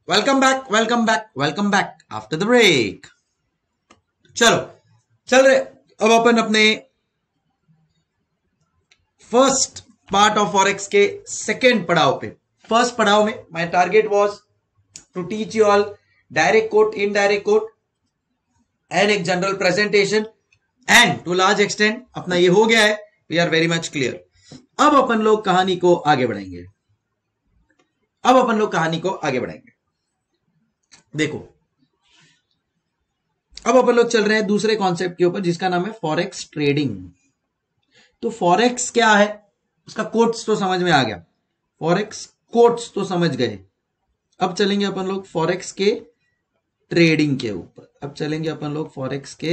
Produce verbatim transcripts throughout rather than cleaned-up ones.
Welcome back welcome back welcome back after the break. चलो चल रहे अब अपन अपने फर्स्ट पार्ट ऑफ फॉरेक्स के सेकेंड पड़ाव पे। फर्स्ट पड़ाव में my target was to teach you all direct quote, indirect quote and एक general presentation, and to large extent अपना ये हो गया है। We are very much clear. अब अपन लोग कहानी को आगे बढ़ाएंगे अब अपन लोग कहानी को आगे बढ़ाएंगे देखो, अब अपन लोग चल रहे हैं दूसरे कॉन्सेप्ट के ऊपर जिसका नाम है फॉरेक्स ट्रेडिंग। तो फॉरेक्स क्या है उसका कोट्स तो समझ में आ गया, फॉरेक्स कोट्स तो समझ गए। अब चलेंगे अपन लोग फॉरेक्स के ट्रेडिंग के ऊपर। अब चलेंगे अपन लोग फॉरेक्स के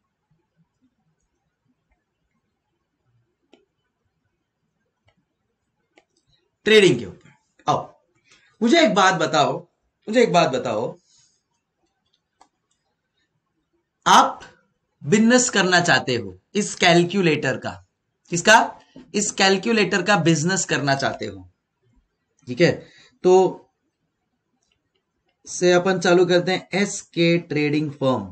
ट्रेडिंग के ऊपर। आओ मुझे एक बात बताओ मुझे एक बात बताओ आप बिजनेस करना चाहते हो इस कैलकुलेटर का, किसका? इस कैलकुलेटर का बिजनेस करना चाहते हो, ठीक है? तो से अपन चालू करते हैं एस के ट्रेडिंग फर्म।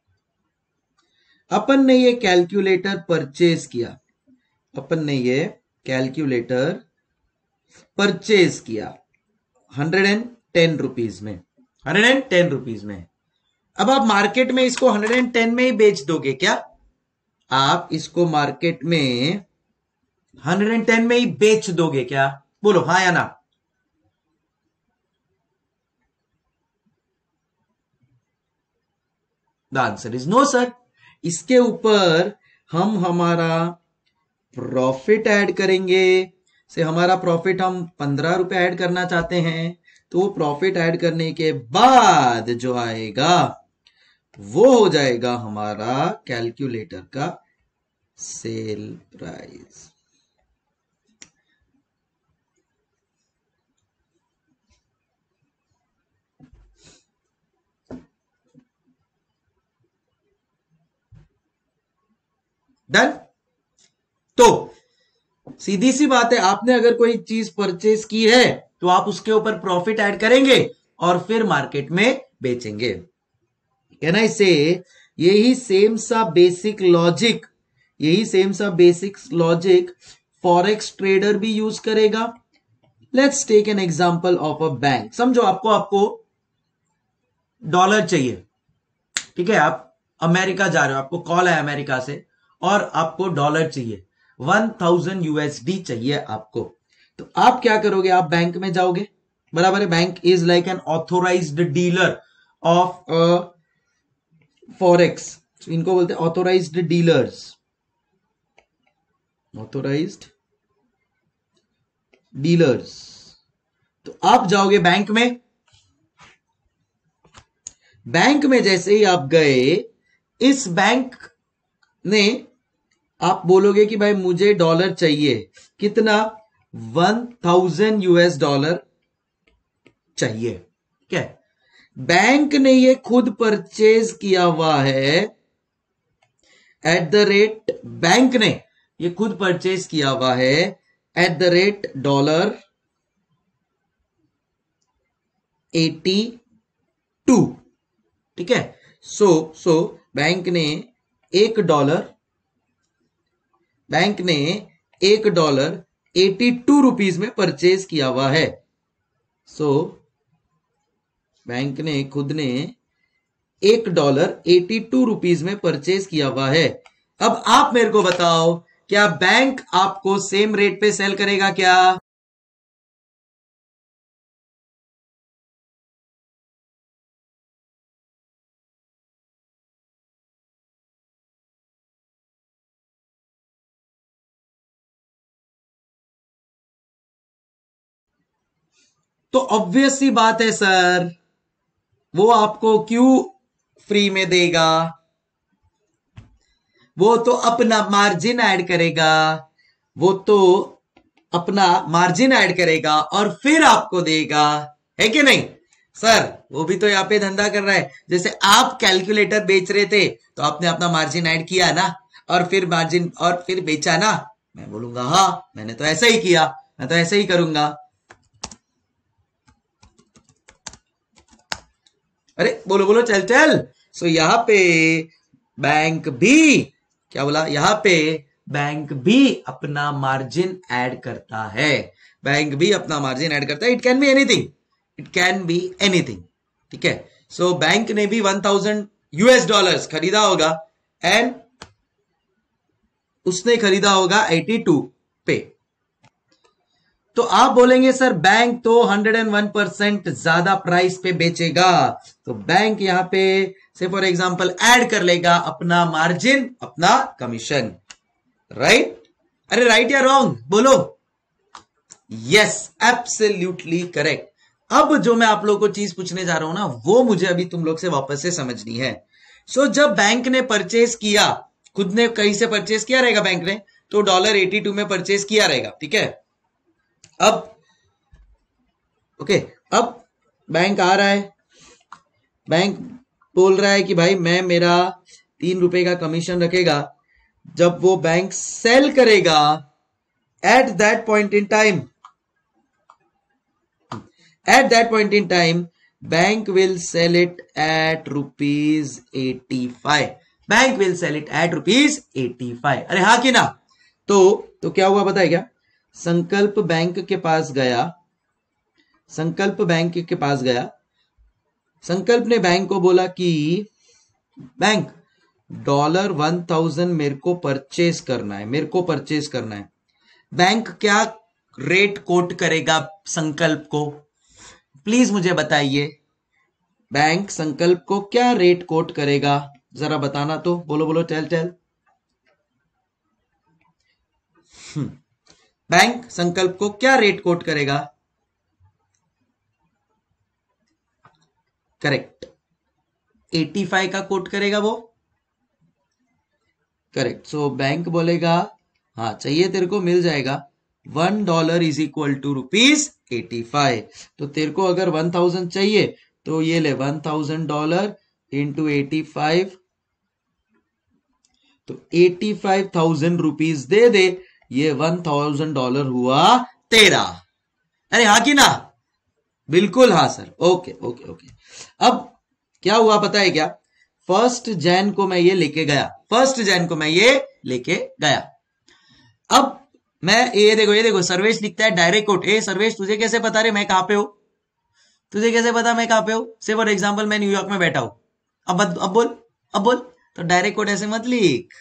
अपन ने ये कैलकुलेटर परचेज किया अपन ने ये कैलकुलेटर परचेज किया हंड्रेड एंड टेन रुपीज में हंड्रेड एंड टेन रुपीज में। अब आप मार्केट में इसको हंड्रेड एंड टेन में ही बेच दोगे क्या? आप इसको मार्केट में हंड्रेड एंड टेन में ही बेच दोगे क्या? बोलो हाँ या ना। The answer is no sir. इसके ऊपर हम हमारा प्रॉफिट ऐड करेंगे। से हमारा प्रॉफिट हम पंद्रह रुपए ऐड करना चाहते हैं, तो प्रॉफिट ऐड करने के बाद जो आएगा वो हो जाएगा हमारा कैलकुलेटर का सेल प्राइस। डन। तो सीधी सी बात है, आपने अगर कोई चीज परचेज की है तो आप उसके ऊपर प्रॉफिट ऐड करेंगे और फिर मार्केट में बेचेंगे। कैन आई से यही सेम सा बेसिक लॉजिक यही सेम सा बेसिक लॉजिक फॉरेक्स ट्रेडर भी यूज करेगा। Let's take an example of a bank. समझो आपको आपको डॉलर चाहिए, ठीक है? आप अमेरिका जा रहे हो, आपको कॉल है अमेरिका से और आपको डॉलर चाहिए, वन थाउजेंड यूएसडी चाहिए आपको। तो आप क्या करोगे? आप बैंक में जाओगे, बराबर है? Bank is like an authorized dealer of forex. इनको बोलते हैं ऑथोराइज्ड डीलर्स, ऑथोराइज्ड डीलर्स। तो आप जाओगे बैंक में। बैंक में जैसे ही आप गए, इस बैंक ने आप बोलोगे कि भाई मुझे डॉलर चाहिए, कितना? वन थाउजेंड यूएस डॉलर चाहिए, ठीक है? बैंक ने ये खुद परचेज किया हुआ है एट द रेट बैंक ने ये खुद परचेज किया हुआ है at the rate dollar eighty two, ठीक है? सो सो बैंक ने एक डॉलर बैंक ने एक डॉलर एटी टू रुपीज में परचेज किया हुआ है। सो बैंक ने खुद ने एक डॉलर एटी टू रुपीज में परचेज किया हुआ है। अब आप मेरे को बताओ, क्या बैंक आपको सेम रेट पे सेल करेगा क्या? तो ऑब्वियस सी बात है सर, वो आपको क्यों फ्री में देगा? वो तो अपना मार्जिन ऐड करेगा वो तो अपना मार्जिन ऐड करेगा और फिर आपको देगा, है कि नहीं सर? वो भी तो यहाँ पे धंधा कर रहा है। जैसे आप कैलकुलेटर बेच रहे थे तो आपने अपना मार्जिन ऐड किया ना, और फिर मार्जिन और फिर बेचा ना। मैं बोलूंगा हाँ मैंने तो ऐसा ही किया, मैं तो ऐसे ही करूंगा। अरे बोलो बोलो चल चल। सो so, यहां पे बैंक भी क्या बोला, यहां पे बैंक भी अपना मार्जिन ऐड करता है, बैंक भी अपना मार्जिन ऐड करता है। It can be anything, it can be anything, ठीक है। सो बैंक ने भी वन थाउजेंड यूएस डॉलर्स खरीदा होगा एंड उसने खरीदा होगा एटी टू पे। तो आप बोलेंगे सर बैंक तो वन ओ वन परसेंट ज्यादा प्राइस पे बेचेगा, तो बैंक यहां पे से फॉर एग्जांपल ऐड कर लेगा अपना मार्जिन, अपना कमीशन, राइट? अरे राइट या रॉन्ग बोलो? Yes, absolutely correct. अब जो मैं आप लोग को चीज पूछने जा रहा हूं ना, वो मुझे अभी तुम लोग से वापस से समझनी है। सो so, जब बैंक ने परचेज किया, खुद ने कहीं से परचेज किया रहेगा बैंक ने, तो डॉलर एटी टू में परचेज किया रहेगा, ठीक है। अब ओके, अब बैंक आ रहा है, बैंक बोल रहा है कि भाई मैं मेरा तीन रुपए का कमीशन रखेगा। जब वो बैंक सेल करेगा at that point in time, at that point in time bank will sell it at rupees eighty five, bank will sell it at rupees eighty five. अरे हाँ कि ना? तो तो क्या हुआ बताए क्या? संकल्प बैंक के पास गया, संकल्प बैंक के पास गया, संकल्प ने बैंक को बोला कि बैंक डॉलर वन थाउजेंड मेरे को परचेज करना है, मेरे को परचेज करना है। बैंक क्या रेट कोट करेगा संकल्प को? प्लीज मुझे बताइए, बैंक संकल्प को क्या रेट कोट करेगा? जरा बताना तो, बोलो बोलो टेल टेल। बैंक संकल्प को क्या रेट कोट करेगा? करेक्ट, एटी फाइव का कोट करेगा वो, करेक्ट। सो बैंक बोलेगा हाँ चाहिए तेरे को, मिल जाएगा। One dollar is equal to rupees eighty five. तो तेरे को अगर वन थाउजेंड चाहिए तो ये ले one thousand dollar into eighty five, तो एटी फाइव थाउजेंड रुपीज दे दे, ये वन थाउजेंड डॉलर हुआ तेरा। अरे हाँ कि ना? बिल्कुल हाँ सर, ओके ओके ओके। अब क्या हुआ पता है क्या? फर्स्ट जैन को मैं ये लेके गया, फर्स्ट जैन को मैं ये लेके गया। अब मैं ये देखो, ये देखो सर्वेश लिखता है डायरेक्ट कोट। ए सर्वेश तुझे कैसे पता रे मैं कहां पे हूं? तुझे कैसे पता मैं कहां पे हूं? से फॉर एग्जांपल मैं न्यूयॉर्क में बैठा हूं, अब अब बोल, अब बोल। तो डायरेक्ट कोट ऐसे मत लिख।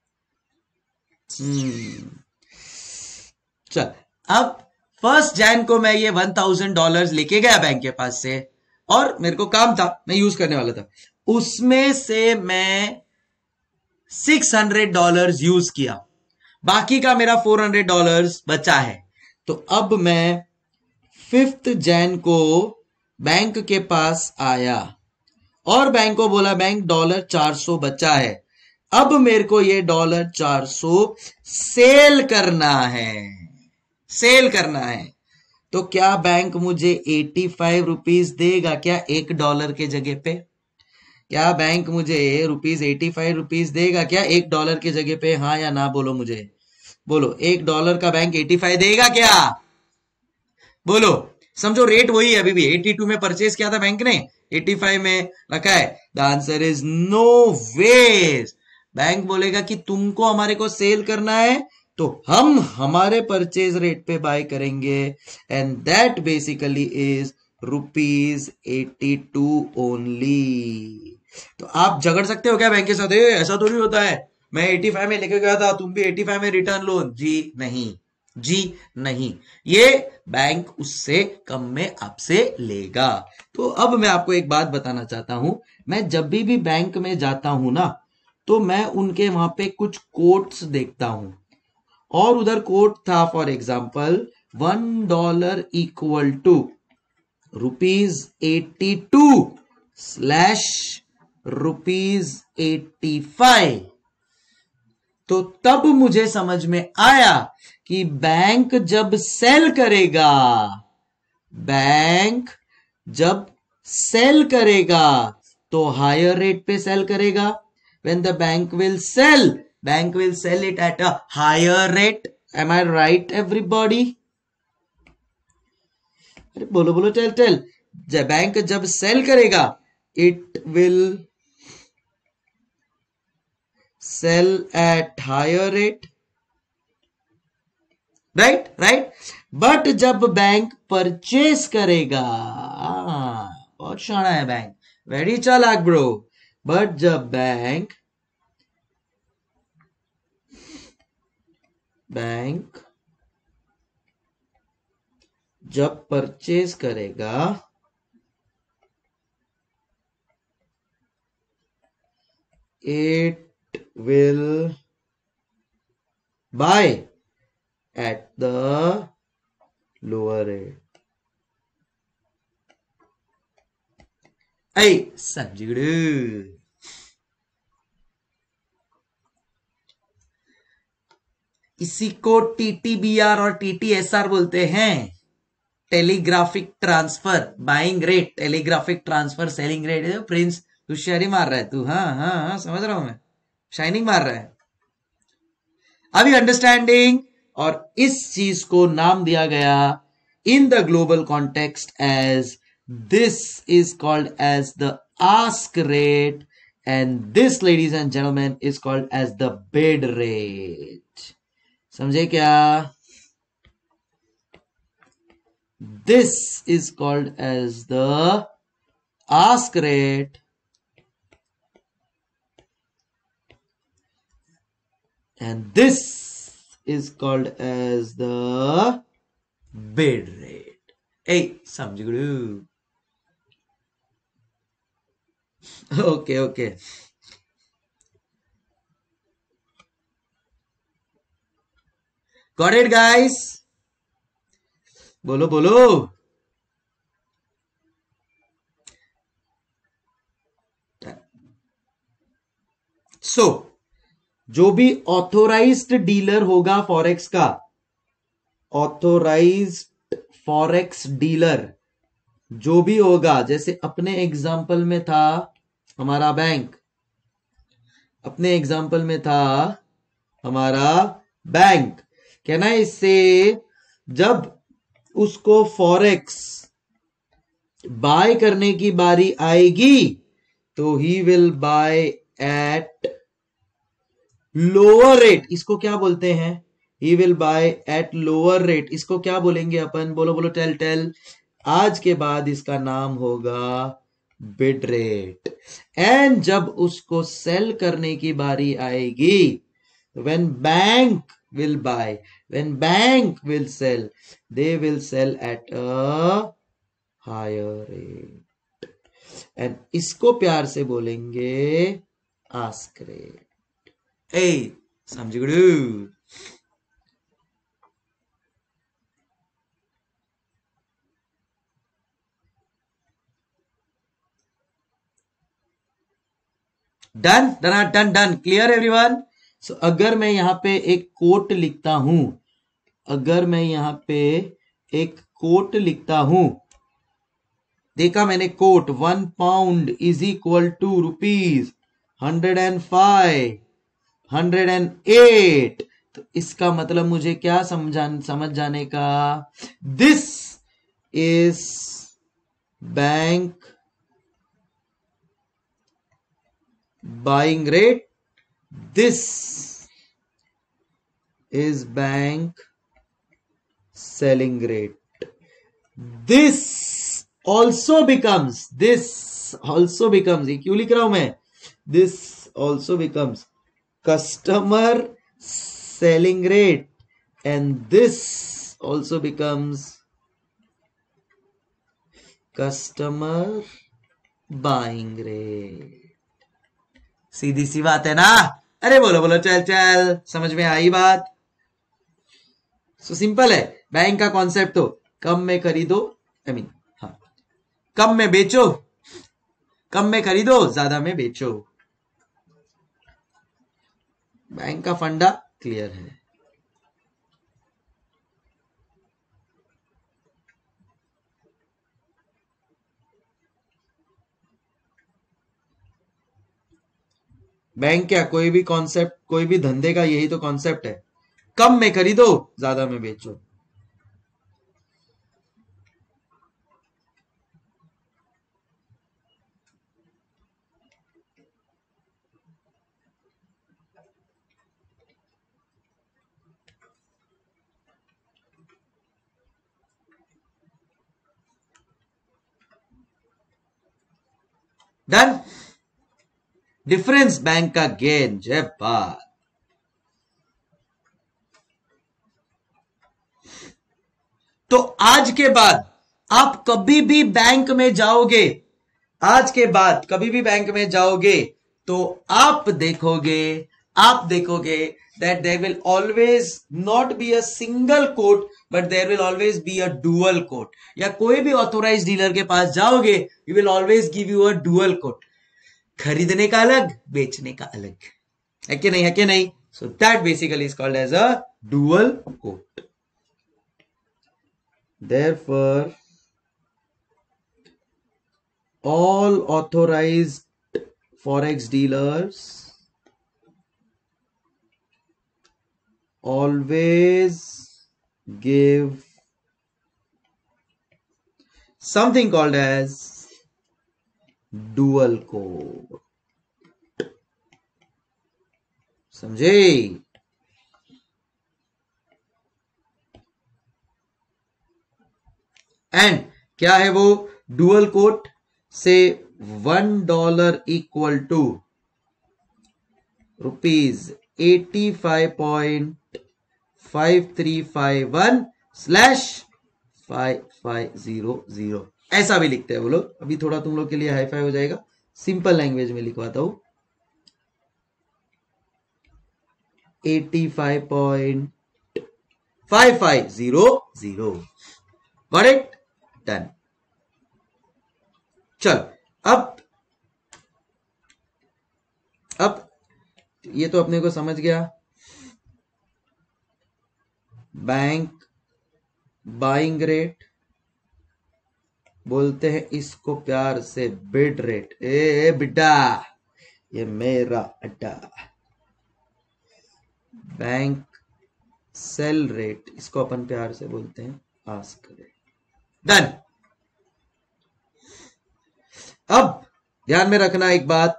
हम्म चल, अब फर्स्ट जैन को मैं ये वन थाउजेंड डॉलर लेके गया बैंक के पास से, और मेरे को काम था, मैं यूज करने वाला था। उसमें से मैं सिक्स हंड्रेड डॉलर्स यूज किया, बाकी का मेरा फोर हंड्रेड डॉलर्स बचा है। तो अब मैं फिफ्थ जैन को बैंक के पास आया और बैंक को बोला बैंक डॉलर चार सौ बचा है, अब मेरे को ये डॉलर चार सौ सेल करना है, सेल करना है। तो क्या बैंक मुझे एटी फाइव रुपीज देगा क्या एक डॉलर के जगह पे? क्या बैंक मुझे रुपीज एटी फाइव रुपीज देगा क्या एक डॉलर के जगह पे? हाँ या ना बोलो मुझे, बोलो। एक डॉलर का बैंक एटी फाइव देगा क्या? बोलो। समझो रेट वही है अभी भी, एटी टू में परचेज किया था बैंक ने, एटी फाइव में रखा है। The answer is no ways. Bank बोलेगा कि तुमको हमारे को सेल करना है तो हम हमारे परचेज रेट पे बाय करेंगे, and that basically is rupees eighty two only. तो आप झगड़ सकते हो क्या बैंक के साथ? ए, ऐसा तो नहीं होता है, मैं एटी फाइव में लेके गया था, तुम भी एटी फाइव में रिटर्न लो। जी नहीं, जी नहीं, ये बैंक उससे कम में आपसे लेगा। तो अब मैं आपको एक बात बताना चाहता हूं, मैं जब भी भी बैंक में जाता हूं ना, तो मैं उनके वहां पे कुछ कोट्स देखता हूं, और उधर कोट था for example one dollar equal to rupees eighty two slash rupees eighty five. तो तब मुझे समझ में आया कि बैंक जब सेल करेगा, बैंक जब सेल करेगा तो हायर रेट पे सेल करेगा। When the bank will sell, bank will sell it at a higher rate. Am I right, everybody? अरे बोलो बोलो टेल टेल। जब बैंक जब सेल करेगा it will sell at higher rate, right right. But जब bank purchase करेगा, आ, बहुत शाना है बैंक, वेरी चालाक ब्रो। बट जब बैंक बैंक जब परचेस करेगा, it will buy at the lower rate. ऐ समझिगड़ू। इसी को टीटीबीआर और टीटीएसआर बोलते हैं, telegraphic transfer buying rate, telegraphic transfer selling rate. Prince तू शेयरी मार रहा है तू, हाँ हाँ हाँ समझ रहा हूं मैं, शाइनिंग मार रहा है। अभी अंडरस्टैंडिंग। और इस चीज को नाम दिया गया in the global context as, this is called as the ask rate, and this ladies and gentleman is called as the bid rate. समझे क्या? This is called as the ask rate and this is called as the bid rate. Hey, समझ गए? Okay, okay. Got it, guys? बोलो बोलो। So जो भी authorized dealer होगा forex का, ऑथोराइज्ड फॉरेक्स डीलर जो भी होगा, जैसे अपने एग्जाम्पल में था हमारा बैंक, अपने एग्जाम्पल में था हमारा बैंक, कहना है इससे, जब उसको फॉरेक्स बाय करने की बारी आएगी तो he will buy at lower rate. इसको क्या बोलते हैं? He will buy at lower rate. इसको क्या बोलेंगे अपन? बोलो बोलो, टेल टेल। आज के बाद इसका नाम होगा बिड रेट। एंड जब उसको सेल करने की बारी आएगी, when bank will buy, when bank will sell, they will sell at a higher rate, and इसको प्यार से बोलेंगे आस्क रेट। ए समझ गए? Done done done done clear everyone? So अगर मैं यहां पे एक कोट लिखता हूं, अगर मैं यहां पे एक कोट लिखता हूं, देखा मैंने quote, one pound is equal to rupees hundred and five, hundred and eight, तो इसका मतलब मुझे क्या समझा समझ जाने का, this is bank buying rate, this is bank selling rate. This also becomes, this also becomes, ये क्यों लिख रहा हूं मैं, this also becomes customer selling rate, and this also becomes customer buying rate। सीधी सी बात है ना? अरे बोलो बोलो, चल चल, समझ में आई बात? सो so, सिंपल है बैंक का कॉन्सेप्ट। तो कम में खरीदो, आई मीन हाँ, कम में बेचो, कम में खरीदो, ज्यादा में बेचो। बैंक का फंडा क्लियर है। बैंक क्या, कोई भी कॉन्सेप्ट, कोई भी धंधे का यही तो कॉन्सेप्ट है, कम में खरीदो, ज्यादा में बेचो। डन। डिफरेंस बैंक का गेन, जय बात। तो आज के बाद आप कभी भी बैंक में जाओगे, आज के बाद कभी भी बैंक में जाओगे तो आप देखोगे आप देखोगे that there will always not be a single quote but there will always be a dual quote। या कोई भी ऑथोराइज डीलर के पास जाओगे, he will always give you a dual quote। खरीदने का अलग, बेचने का अलग, है कि नहीं, है कि नहीं। so that basically is called as a dual quote। therefore all authorized forex dealers always give something called as dual quote। समझे। एंड क्या है वो dual quote? Say one dollar equal to rupees eighty five point five three five one slash five five zero zero, ऐसा भी लिखते हैं वो लोग। अभी थोड़ा तुम लोग के लिए हाई फाई हो जाएगा, सिंपल लैंग्वेज में लिखवाता हूं। Eighty five point five five zero zero, got it, done. चल अब अब ये तो अपने को समझ गया। बैंक बाइंग रेट बोलते हैं इसको प्यार से बिड रेट। ए बिड्डा, ये मेरा अड्डा। बैंक सेल रेट, इसको अपन प्यार से बोलते हैं आस्क रेट। डन। अब ध्यान में रखना एक बात,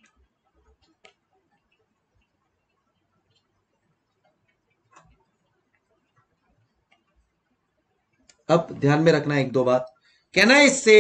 अब ध्यान में रखना एक दो बात। कहना है इससे,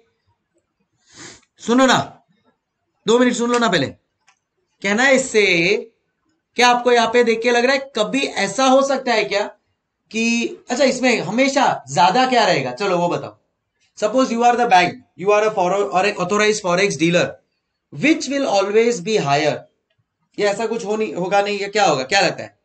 सुनो ना, दो मिनट सुन लो ना पहले। कहना है इससे, क्या आपको यहां पे देख के लग रहा है कभी ऐसा हो सकता है क्या कि अच्छा इसमें हमेशा ज्यादा क्या रहेगा? चलो वो बताओ। Suppose you are the bank, you are a authorize forex dealer, which will always be higher. ये ऐसा कुछ हो नहीं होगा, नहीं, ये क्या होगा, क्या लगता है?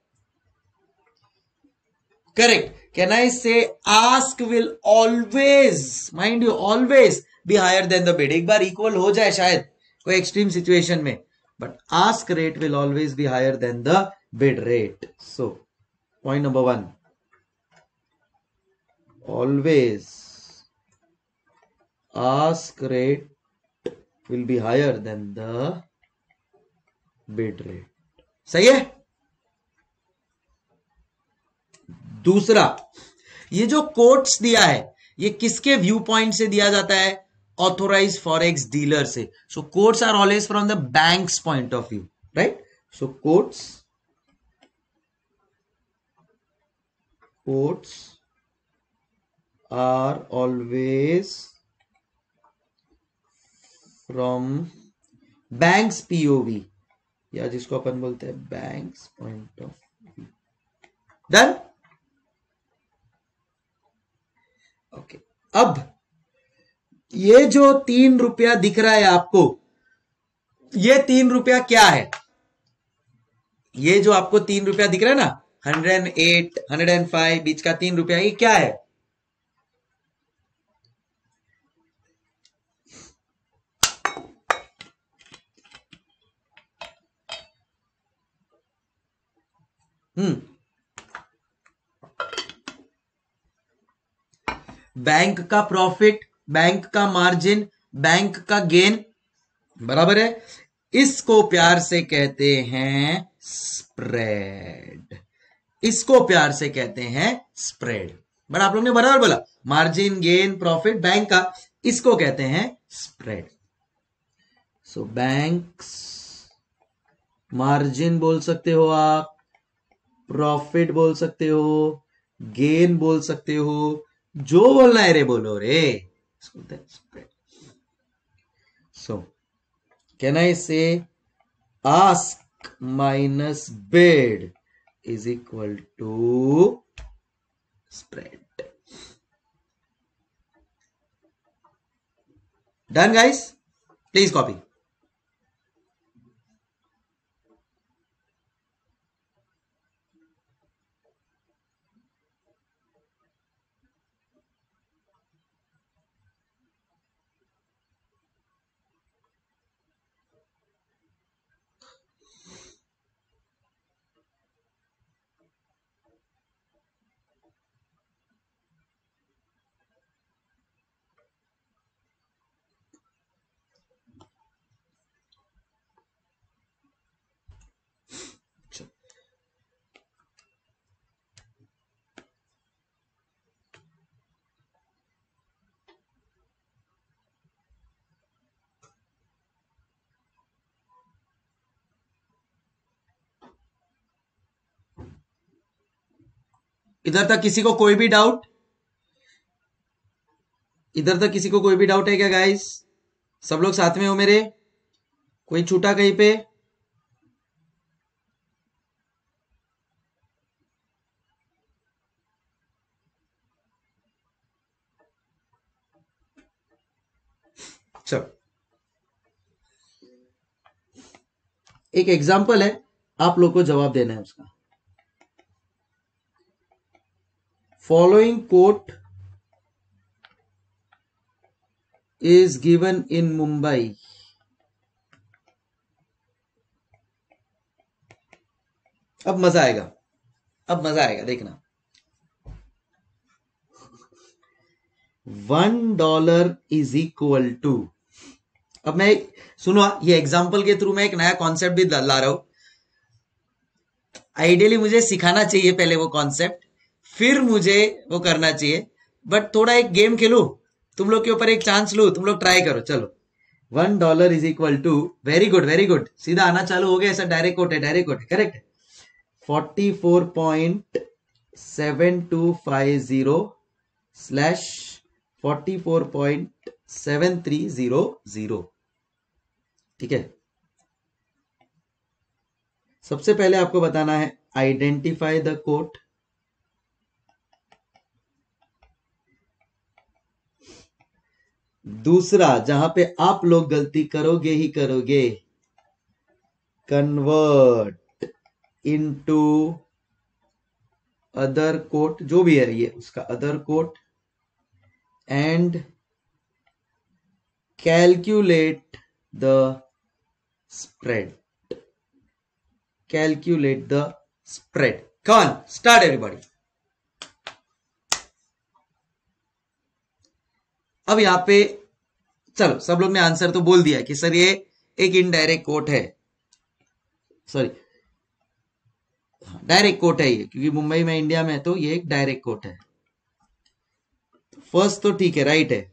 करेक्ट। कहना है इससे ask will always, mind you, always be higher than the bid. एक बार इक्वल हो जाए शायद कोई एक्सट्रीम सिचुएशन में, but ask rate will always be higher than the bid rate. So point number one, always ask rate will be higher than the bid rate. सही है। दूसरा, ये जो कोट्स दिया है ये किसके व्यू पॉइंट से दिया जाता है? ऑथोराइज फॉरेक्स डीलर से। So quotes are always from the bank's point of view, right. So quotes quotes are always from bank's POV, या जिसको अपन बोलते हैं bank's point of view. Done. Okay, अब ये जो तीन रुपया दिख रहा है आपको, ये तीन रुपया क्या है? ये जो आपको तीन रुपया दिख रहा है ना, hundred and eight, hundred and five, बीच का तीन रुपया, ये क्या है? हम्म बैंक का प्रॉफिट, बैंक का मार्जिन, बैंक का गेन, बराबर है। इसको प्यार से कहते हैं स्प्रेड। इसको प्यार से कहते हैं स्प्रेड। बट आप लोग ने बराबर बोला, मार्जिन, गेन, प्रॉफिट, बैंक का, इसको कहते हैं स्प्रेड। सो बैंक्स मार्जिन बोल सकते हो आप, प्रॉफिट बोल सकते हो, गेन बोल सकते हो, जो बोलना है रे बोलो रे। सो can I say ask minus bid is equal to spread. Done guys, please copy. इधर तक किसी को कोई भी डाउट? इधर तक किसी को कोई भी डाउट है क्या गाइस? सब लोग साथ में हो मेरे? कोई छूटा कहीं पे? चलो, एक एग्जांपल है, आप लोग को जवाब देना है उसका. Following quote is given in Mumbai. अब मजा आएगा, अब मजा आएगा, देखना. One dollar is equal to, अब मैं सुनो, ये एग्जाम्पल के थ्रू मैं एक नया कॉन्सेप्ट भी ला रहा हूं. आइडियली मुझे सिखाना चाहिए पहले वो कॉन्सेप्ट, फिर मुझे वो करना चाहिए, बट थोड़ा एक गेम खेलू, तुम लोग के ऊपर एक चांस लू, तुम लोग ट्राई करो. चलो, one dollar is equal to, very good very good, सीधा आना चालू हो गया, ऐसा डायरेक्ट कोट है, डायरेक्ट कोट है, करेक्ट है. Forty four point seven two five zero slash forty four point seven three zero zero. ठीक है, सबसे पहले आपको बताना है आइडेंटिफाई द कोट. दूसरा, जहां पे आप लोग गलती करोगे ही करोगे, कन्वर्ट इनटू अदर कोट, जो भी है ये उसका other quote, and calculate the spread. Calculate the spread. Come on, start everybody. अब यहां पे चलो, सब लोग ने आंसर तो बोल दिया कि सर ये एक इनडायरेक्ट कोट है, सॉरी डायरेक्ट कोट है ये, क्योंकि मुंबई में इंडिया में है तो ये एक डायरेक्ट कोट है. फर्स्ट तो ठीक है, राइट है.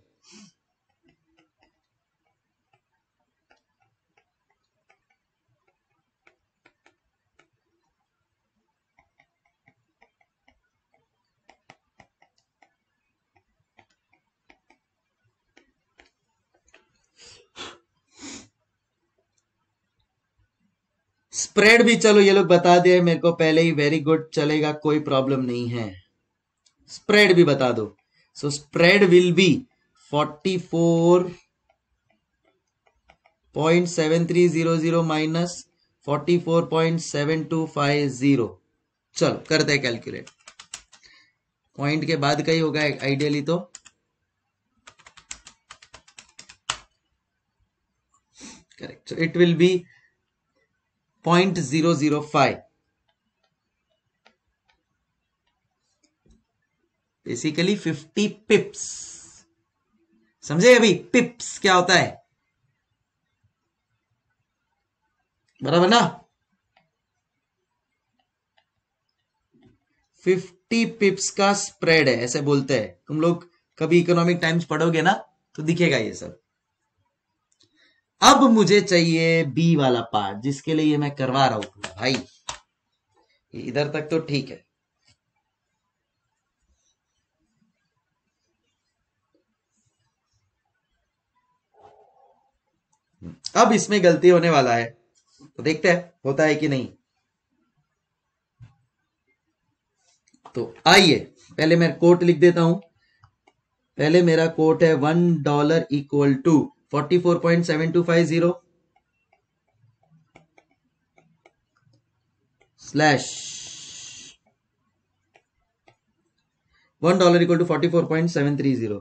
स्प्रेड भी चलो ये लोग बता दिए मेरे को पहले ही, वेरी गुड, चलेगा, कोई प्रॉब्लम नहीं है. स्प्रेड भी बता दो. So spread will be forty four point seven three zero zero minus forty four point seven two five zero. चलो करते हैं कैलकुलेट. पॉइंट के बाद का ही होगा आइडियली, तो correct. So it will be point zero zero five. Basically fifty pips. समझे अभी पिप्स क्या होता है? बराबर ना? फिफ्टी पिप्स का स्प्रेड है, ऐसे बोलते हैं. तुम लोग कभी इकोनॉमिक टाइम्स पढ़ोगे ना तो दिखेगा ये सब. अब मुझे चाहिए बी वाला पार्ट, जिसके लिए मैं करवा रहा हूं भाई. इधर तक तो ठीक है. अब इसमें गलती होने वाला है, तो देखते हैं होता है कि नहीं। तो आइए पहले मैं कोट लिख देता हूं। पहले मेरा कोट है one dollar equal to forty four point seven two five zero slash one dollar equal to forty four point seven three zero.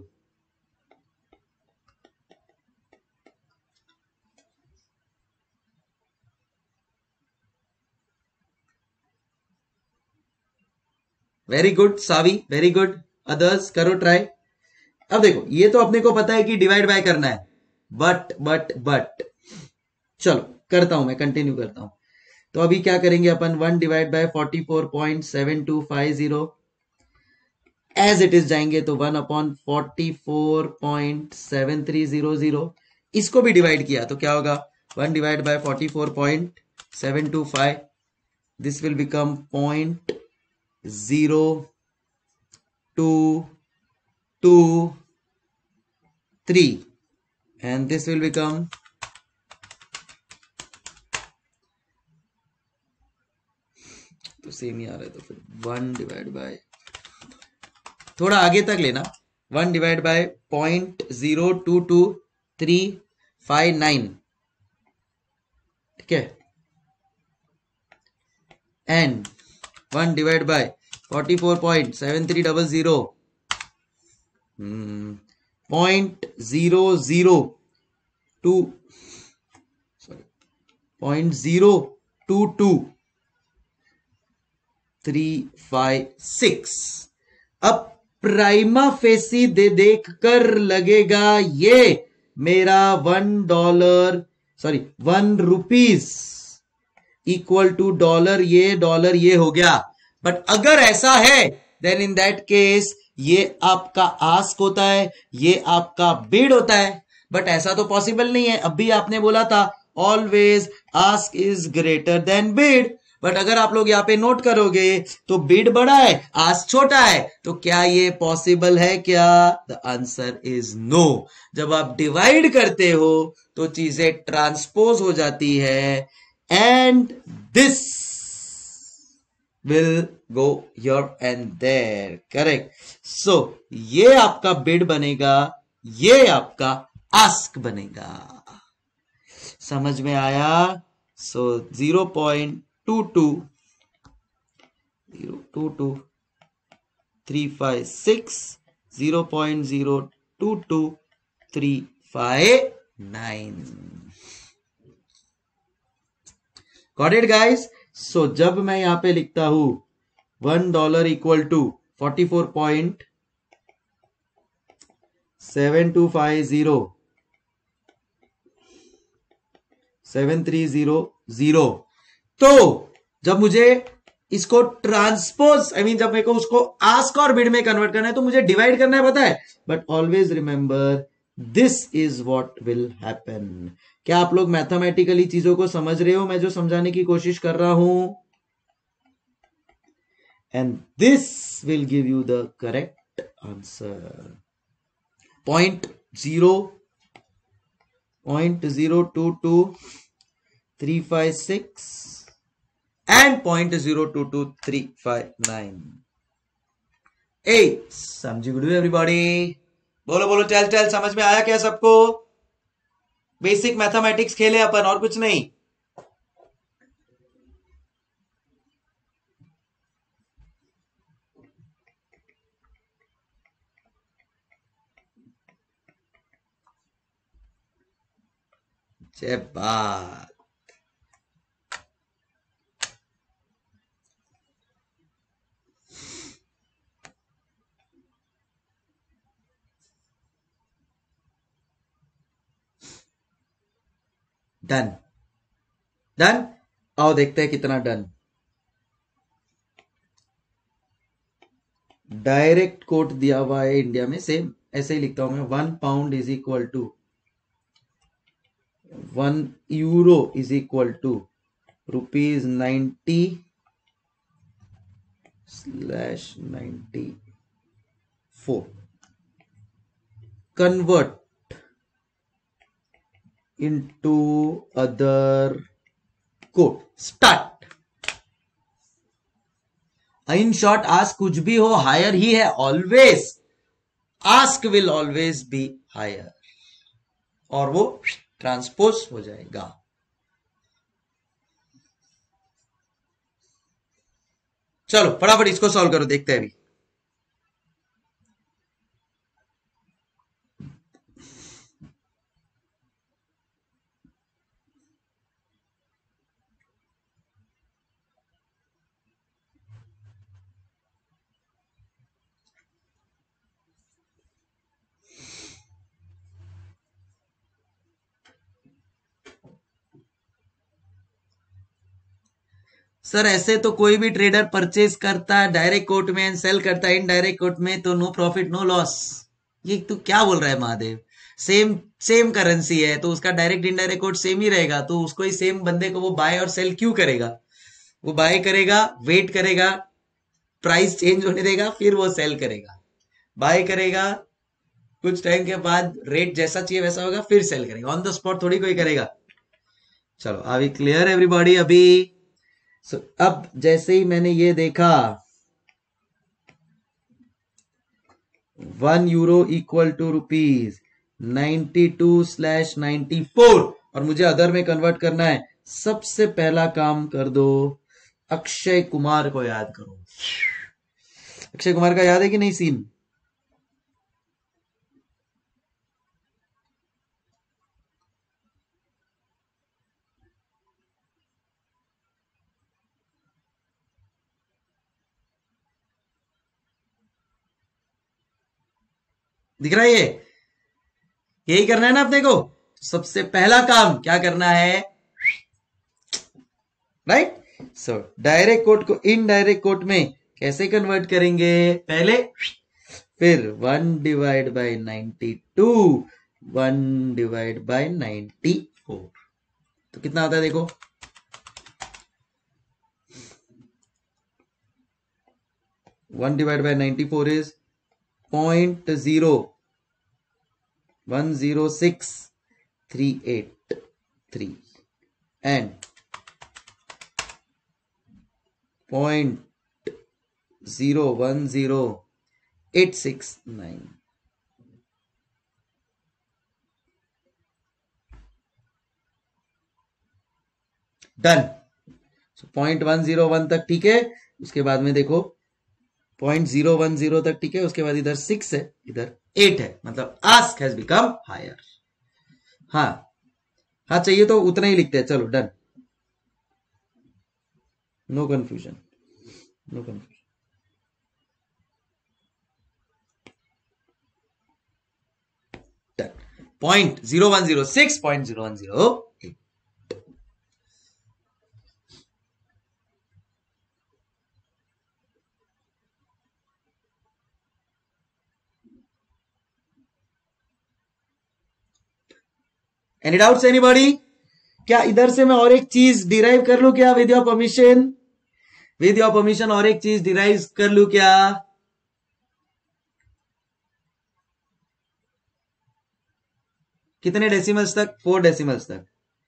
Very good Savi, very good. Others करो ट्राई। अब देखो ये तो अपने को पता है कि डिवाइड बाय करना है, बट बट बट चलो करता हूं, मैं कंटिन्यू करता हूं। तो अभी क्या करेंगे अपन, one divide by forty four point seven two five zero as it is जाएंगे तो one upon forty four point seven three zero zero. इसको भी डिवाइड किया तो क्या होगा, one divide by forty four point seven two five, this will become point zero two two three and this will become तो same ही आ रहा है, तो फिर वन डिवाइड बाय, थोड़ा आगे तक लेना, one divide by point zero two two three five nine, ठीक है, and one divide by forty four point seven three double zero point zero zero two sorry point zero two two three five six. अब prima facie दे देख कर लगेगा ये मेरा one dollar sorry one rupees equal to dollar, ये dollar ये हो गया। बट अगर ऐसा है देन इन दैट केस ये आपका आस्क होता है, ये आपका बिड होता है। बट ऐसा तो पॉसिबल नहीं है, अभी आपने बोला था always ask is greater than bid. But अगर आप लोग यहाँ पे नोट करोगे तो बिड बड़ा है, आस्क छोटा है, तो क्या ये पॉसिबल है क्या? The answer is no. जब आप डिवाइड करते हो तो चीजें ट्रांसपोज हो जाती है and this will go here and there, correct? so ये आपका बिड बनेगा, ये आपका आस्क बनेगा। समझ में आया? So zero point two two zero two two three five six zero point zero two two three five nine. Got it guys? So so, जब मैं यहां पे लिखता हूं one dollar equal to forty four point seven two five zero seven three zero zero, तो जब मुझे इसको ट्रांसपोज आई मीन जब मेरे को उसको आस्क और बिड में कन्वर्ट करना है तो मुझे डिवाइड करना है, पता है। But always remember this is what will happen. क्या आप लोग मैथमेटिकली चीजों को समझ रहे हो, मैं जो समझाने की कोशिश कर रहा हूं? And this will give you the correct answer. Point zero point zero two two three five six and point zero two two three five nine. एट समझी गुड एवरीबॉडी? बोलो बोलो, टेल टेल, समझ में आया क्या सबको? बेसिक मैथमेटिक्स खेले अपन और कुछ नहीं। जय बात। Done done. आओ देखते हैं कितना डन। डायरेक्ट कोट दिया हुआ है इंडिया में, सेम ऐसे ही लिखता हूं मैं। One pound is equal to one euro is equal to rupees ninety slash ninety four. Convert into other quote. Start. In short, ask कुछ भी हो हायर ही है always. Ask will always be higher और वो ट्रांसपोज हो जाएगा. चलो फटाफट इसको सॉल्व करो, देखते हैं अभी. सर ऐसे तो कोई भी ट्रेडर परचेज करता है डायरेक्ट कोट में एंड सेल करता है इनडायरेक्ट कोट में, तो नो प्रॉफिट नो लॉस. ये तू क्या बोल रहा है महादेव? सेम सेम करेंसी है तो उसका डायरेक्ट इनडायरेक्ट कोट सेम ही रहेगा, तो उसको ही सेम बंदे को वो बाय और सेल क्यों करेगा? वो बाय करेगा, वेट करेगा, प्राइस चेंज होने देगा, फिर वो सेल करेगा. बाय करेगा, कुछ टाइम के बाद रेट जैसा चाहिए वैसा होगा, फिर सेल करेगा. ऑन द स्पॉट थोड़ी कोई करेगा. चलो अभी क्लियर एवरीबॉडी. अभी so, अब जैसे ही मैंने ये देखा one euro equal to rupees ninety two slash ninety four और मुझे अदर में कन्वर्ट करना है, सबसे पहला काम कर दो, अक्षय कुमार को याद करो. अक्षय कुमार का याद है कि नहीं सीन? दिख रहा है? ये यही करना है ना अपने को. सबसे पहला काम क्या करना है? राइट. सो डायरेक्ट कोट को इनडायरेक्ट कोट में कैसे कन्वर्ट करेंगे? पहले फिर one divide by ninety two, one divide by ninety four, तो कितना आता है देखो. One divide by ninety four is point zero one zero six three eight three and point zero one zero eight six nine. Done. Point one zero one तक ठीक है. उसके बाद में देखो पॉइंट जीरो वन जीरो तक ठीक है. उसके बाद इधर सिक्स है, इधर एट है, मतलब आस्क हैज बिकम हायर. हाँ हाँ चाहिए तो उतना ही लिखते हैं. चलो done. No confusion, no confusion. Done. Point zero one zero six point zero one zero eight. Any doubts anybody? क्या इधर से मैं और एक चीज डिराइव कर लू क्या? With your permission, with your permission और एक चीज डिराइव कर लू क्या? कितने डेसिमल्स तक? फोर डेसिमल्स तक.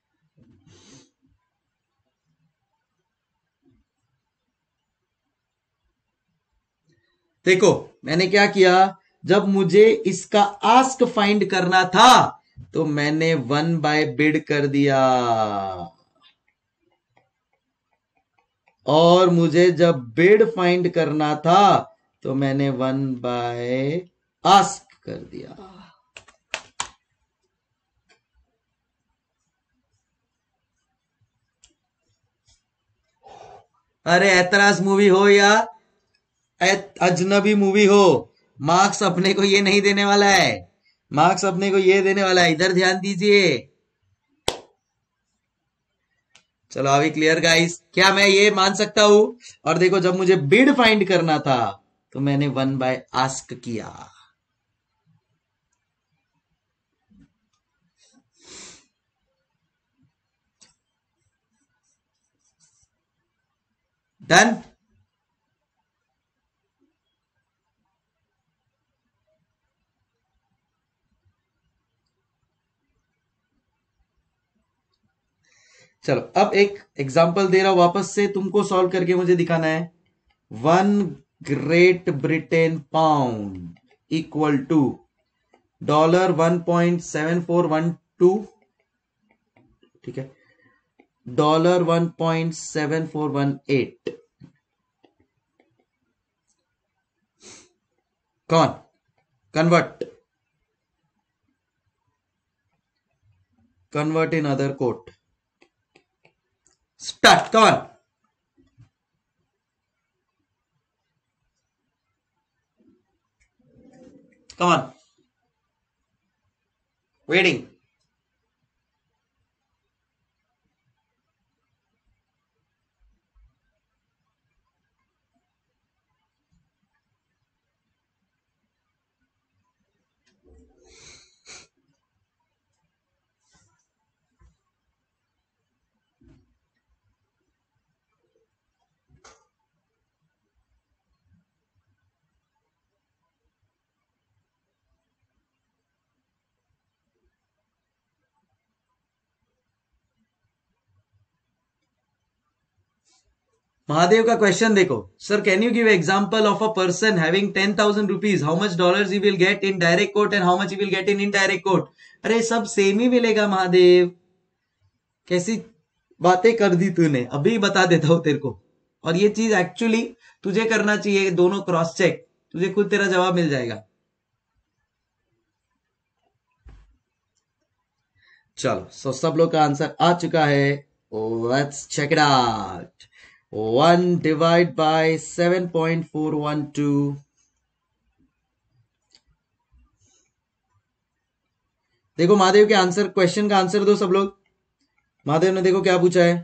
देखो मैंने क्या किया, जब मुझे इसका आस्क फाइंड करना था तो मैंने वन बाय बिड कर दिया, और मुझे जब बिड फाइंड करना था तो मैंने वन बाय आस्क कर दिया. अरे ऐतराज मूवी हो या अजनबी मूवी हो, मार्क्स अपने को ये नहीं देने वाला है. मार्क्स अपने को ये देने वाला है. इधर ध्यान दीजिए. चलो अभी क्लियर गाइस? क्या मैं ये मान सकता हूं? और देखो जब मुझे बिड फाइंड करना था तो मैंने वन बाय आस्क किया. डन. चलो अब एक एग्जांपल दे रहा हूं वापस से, तुमको सॉल्व करके मुझे दिखाना है। One Great Britain pound equal to dollar one point seven four one two, ठीक है, dollar one point seven four one eight. कौन convert convert in other quote, start, कौन कौन वेटिंग। महादेव का क्वेश्चन देखो, sir can you give example of a person having ten thousand rupees, how much dollars he will get in direct quote and how much he will get in indirect coat. अरे सब same ही मिलेगा महादेव, कैसी बातें कर दी तूने, अभी बता देता हूं तेरे को। और ये चीज एक्चुअली तुझे करना चाहिए, दोनों क्रॉस चेक, तुझे खुद तेरा जवाब मिल जाएगा। चलो सो सब लोग का आंसर आ चुका है, let's check it out. One divide by seven point four one two, देखो महादेव के आंसर, क्वेश्चन का आंसर दो सब लोग। महादेव ने देखो क्या पूछा है,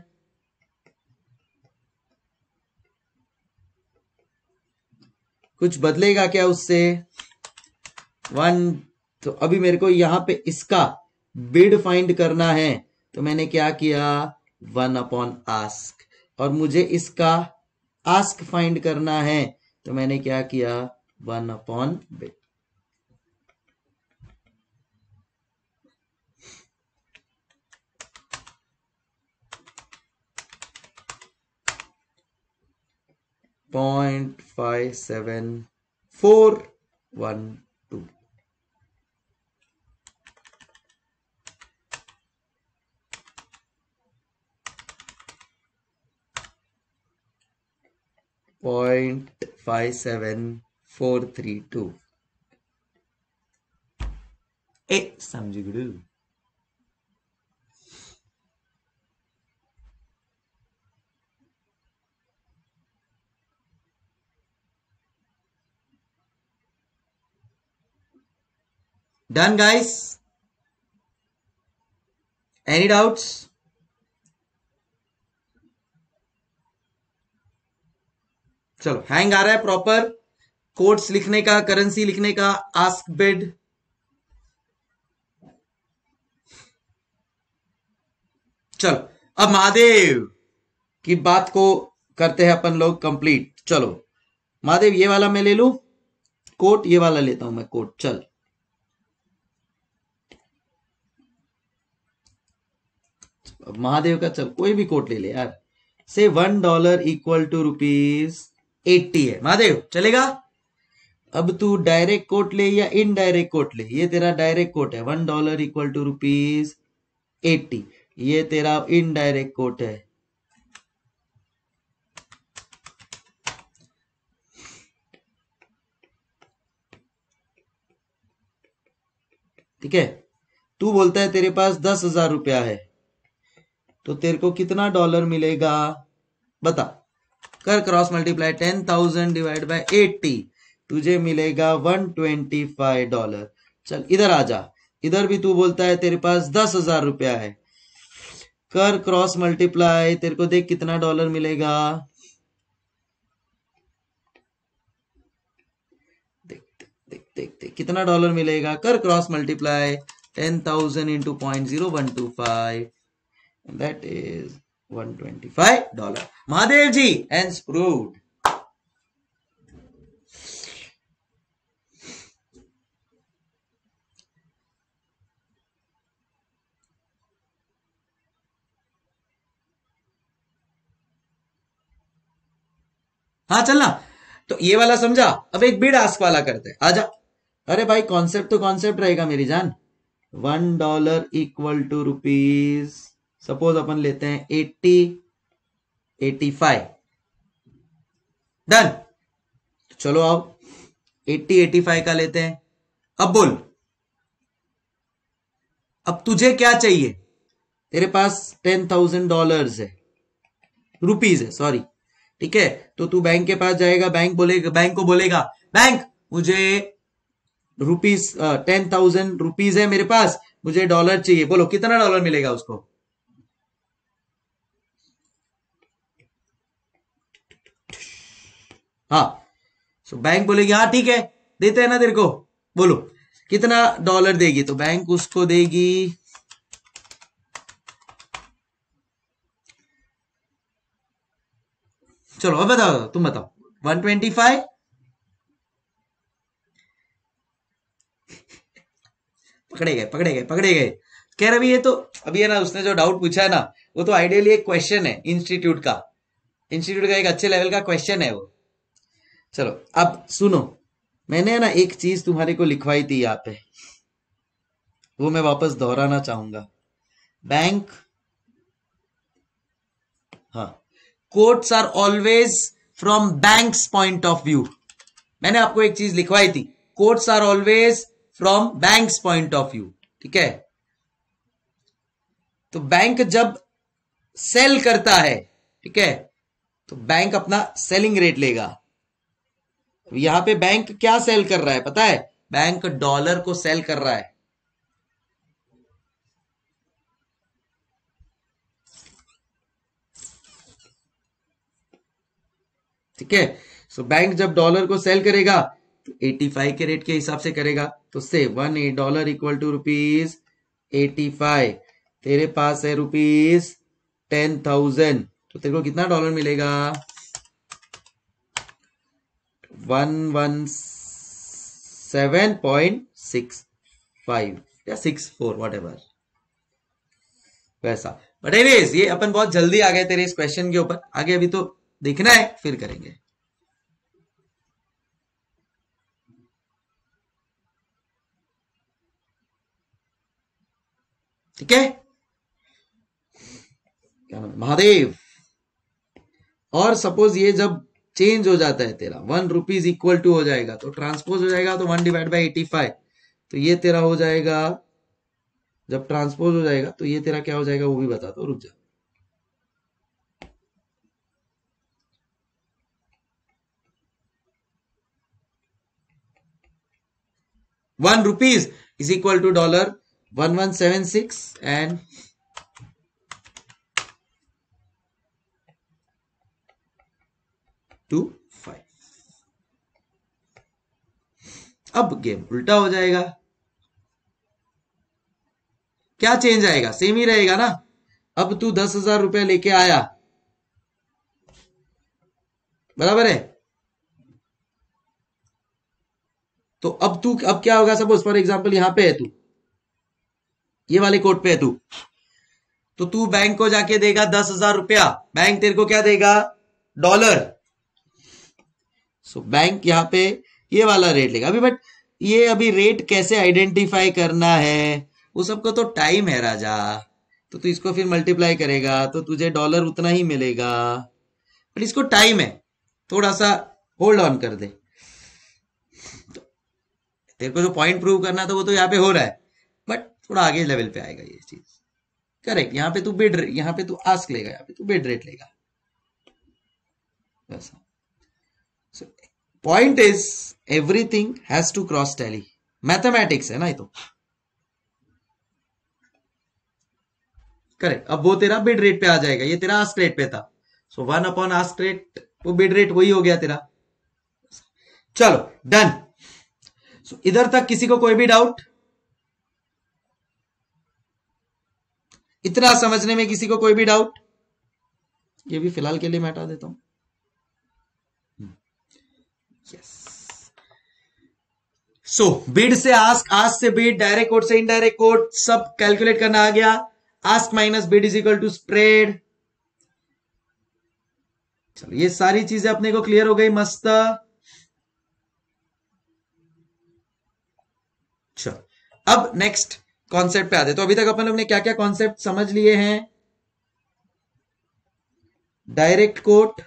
कुछ बदलेगा क्या उससे। वन, तो अभी मेरे को यहां पे इसका बिड फाइंड करना है, तो मैंने क्या किया, वन अपॉन आस्क। और मुझे इसका आस्क फाइंड करना है, तो मैंने क्या किया, one upon bid. Point five seven four one two, point five seven four three two. ए समझ गुरु। Done guys, any doubts. चलो हैंग आ रहा है प्रॉपर, कोड्स लिखने का, करेंसी लिखने का, आस्क बिड। चलो अब महादेव की बात को करते हैं अपन लोग कंप्लीट। चलो महादेव ये वाला मैं ले लू कोट, ये वाला लेता हूं मैं कोट। चल अब महादेव का, चल कोई भी कोट ले ले यार। से one dollar equal to rupees eighty है महादेव, चलेगा। अब तू डायरेक्ट कोट ले या इनडायरेक्ट कोट ले, ये तेरा डायरेक्ट कोट है, one dollar equal to rupees eighty, ये तेरा इनडायरेक्ट कोट है। ठीक है, तू बोलता है तेरे पास दस हजार रुपया है, तो तेरे को कितना डॉलर मिलेगा बता, कर cross multiply, ten thousand divide by eighty, तुझे मिलेगा वन ट्वेंटी फाइव डॉलर। चल इधर आ जा, इधर भी तू बोलता है तेरे पास दस हजार रुपया है, कर क्रॉस मल्टीप्लाई, तेरे को देख कितना डॉलर मिलेगा, देख देख देख देख कितना डॉलर मिलेगा, कर cross multiply, ten thousand into point zero one two five, that is one twenty five dollar. Mahadev ji and proved. हाँ चलना। तो ये वाला समझा, अब एक बिड आस्क वाला करते हैं, आजा। अरे भाई कॉन्सेप्ट तो कॉन्सेप्ट रहेगा मेरी जान। One dollar equal to rupees, suppose अपन लेते हैं एट्टी एटी फाइव, डन। चलो आओ एट्टी एटी फाइव का लेते हैं। अब बोल, अब तुझे क्या चाहिए? तेरे पास टेन थाउजेंड डॉलर्स है, रुपीज है सॉरी, ठीक है। तो तू बैंक के पास जाएगा, बैंक बोलेगा, बैंक को बोलेगा बैंक मुझे रुपीज टेन थाउजेंड रुपीज है मेरे पास, मुझे डॉलर चाहिए। बोलो कितना डॉलर मिलेगा उसको? हाँ, सो बैंक बोलेगी हाँ ठीक है देते हैं ना तेरे को, बोलो कितना डॉलर देगी? तो बैंक उसको देगी चलो अब बताओ, तुम बताओ वन ट्वेंटी फाइव, पकड़े गए पकड़े गए पकड़े गए। कह रहा ये तो अभी है ना, उसने जो डाउट पूछा है ना वो तो आइडियली एक क्वेश्चन है इंस्टीट्यूट का, इंस्टीट्यूट का एक अच्छे लेवल का क्वेश्चन है वो। चलो अब सुनो, मैंने ना एक चीज तुम्हारे को लिखवाई थी यहाँ पे, वो मैं वापस दोहराना चाहूंगा। बैंक, हाँ, quotes are always from banks point of view. मैंने आपको एक चीज लिखवाई थी, quotes are always from banks point of view, ठीक है। तो बैंक जब सेल करता है, ठीक है, तो बैंक अपना सेलिंग रेट लेगा। यहां पे बैंक क्या सेल कर रहा है पता है? बैंक डॉलर को सेल कर रहा है, ठीक है। सो बैंक जब डॉलर को सेल करेगा तो एटी फाइव के रेट के हिसाब से करेगा। तो से one a dollar equal to rupees eighty five, तेरे पास है रुपीज टेन थाउजेंड, तो तेरे को कितना डॉलर मिलेगा? One one seven point six five या सिक्स फोर वट एवर वैसा। बट एनीवेज ये अपन बहुत जल्दी आ गए तेरे इस क्वेश्चन के ऊपर, आगे अभी तो देखना है फिर करेंगे, ठीक है। क्या नाम? महादेव। और सपोज ये जब चेंज हो जाता है तेरा, वन रुपीज इक्वल टू हो जाएगा तो ट्रांसपोज हो जाएगा, तो one divide by eighty five, तो ये तेरा हो जाएगा, जब ट्रांसपोज हो जाएगा तो ये तेरा क्या हो जाएगा वो भी बता दो, रुक जा। One rupees is equal to dollar one one seven six and two five. अब गेम उल्टा हो जाएगा, क्या चेंज आएगा? सेम ही रहेगा ना। अब तू दस हजार रुपया लेके आया, बराबर है। तो अब तू, अब क्या होगा? सपोज फॉर एग्जांपल यहां पे है तू, ये वाले कोड पे है तू, तो तू बैंक को जाके देगा दस हजार रुपया, बैंक तेरे को क्या देगा? डॉलर। सो बैंक यहां पे ये वाला रेट लेगा। अभी बट ये अभी रेट कैसे आइडेंटिफाई करना है वो सबको तो टाइम है राजा, तो तू इसको फिर मल्टीप्लाई करेगा तो तुझे डॉलर उतना ही मिलेगा, बट इसको टाइम है, थोड़ा सा होल्ड ऑन कर दे। तो तेरे को जो पॉइंट प्रूव करना था वो तो यहाँ पे हो रहा है, बट थोड़ा आगे लेवल पे आएगा ये चीज, करेक्ट। यहाँ पे तू बिड, यहाँ पे तू आस्क लेगा, यहाँ पे तू बिड रेट लेगा, वैसा। Point is everything has to cross tally, mathematics है ना ये तो, करेक्ट। अब वो तेरा बिड रेट पे आ जाएगा, ये तेरा आस्क रेट पे था, so one upon ask rate, वो बिड रेट वही हो गया तेरा। चलो डन। सो इधर तक किसी को कोई भी डाउट? इतना समझने में किसी को कोई भी डाउट? ये भी फिलहाल के लिए मैं हटा देता हूं। यस। सो बिड से आस्क, आस्क से बिड, डायरेक्ट कोड से इनडायरेक्ट कोड, सब कैलकुलेट करना आ गया। Ask minus bid is equal to spread, चलो ये सारी चीजें अपने को क्लियर हो गई, मस्त। चलो अब नेक्स्ट कॉन्सेप्ट पे आते। तो अभी तक अपन लोग ने क्या क्या कॉन्सेप्ट समझ लिए हैं? Direct quote,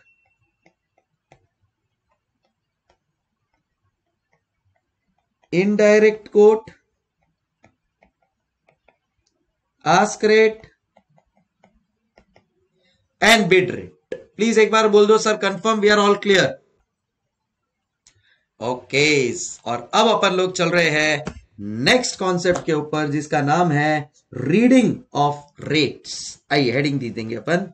indirect quote, ask rate and bid rate. Please एक बार बोल दो sir confirm we are all clear. Okay, और अब अपन लोग चल रहे हैं नेक्स्ट कॉन्सेप्ट के ऊपर जिसका नाम है रीडिंग ऑफ रेट्स। आइए हेडिंग दी देंगे अपन।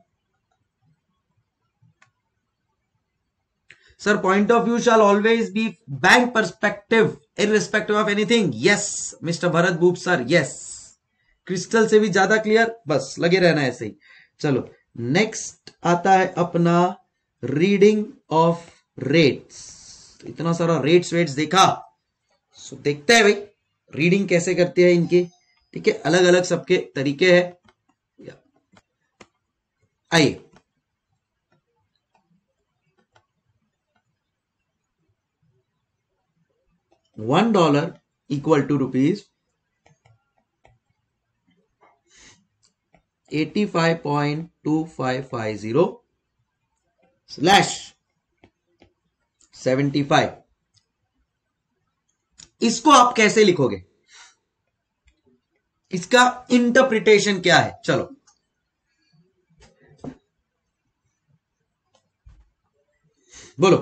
Sir, point of view shall always be bank perspective, irrespective of anything. Yes, Mister Bharat Boop sir, yes. Crystal से भी ज्यादा क्लियर, बस लगे रहना ऐसे ही। चलो नेक्स्ट आता है अपना रीडिंग ऑफ रेट्स। इतना सारा रेट्स वेट्स देखा, सो देखते हैं भाई रीडिंग कैसे करते हैं इनकी। ठीक है, अलग अलग सबके तरीके हैं। आइए, one dollar equal to rupees eighty five point two five five zero slash seventy five. इसको आप कैसे लिखोगे? इसका इंटरप्रिटेशन क्या है? चलो बोलो,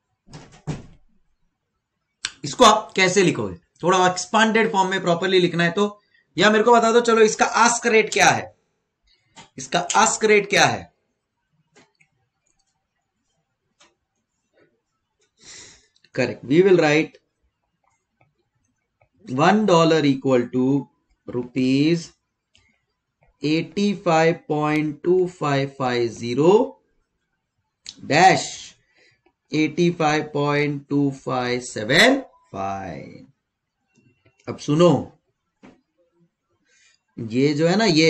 इसको आप कैसे लिखोगे? थोड़ा एक्सपांडेड फॉर्म में प्रॉपरली लिखना है तो, या मेरे को बता दो। चलो इसका आस्क रेट क्या है? इसका आस्क रेट क्या है? Correct, we will write one dollar equal to rupees eighty five point two five five zero dash eighty five point two five seven five. अब सुनो, ये जो है ना, ये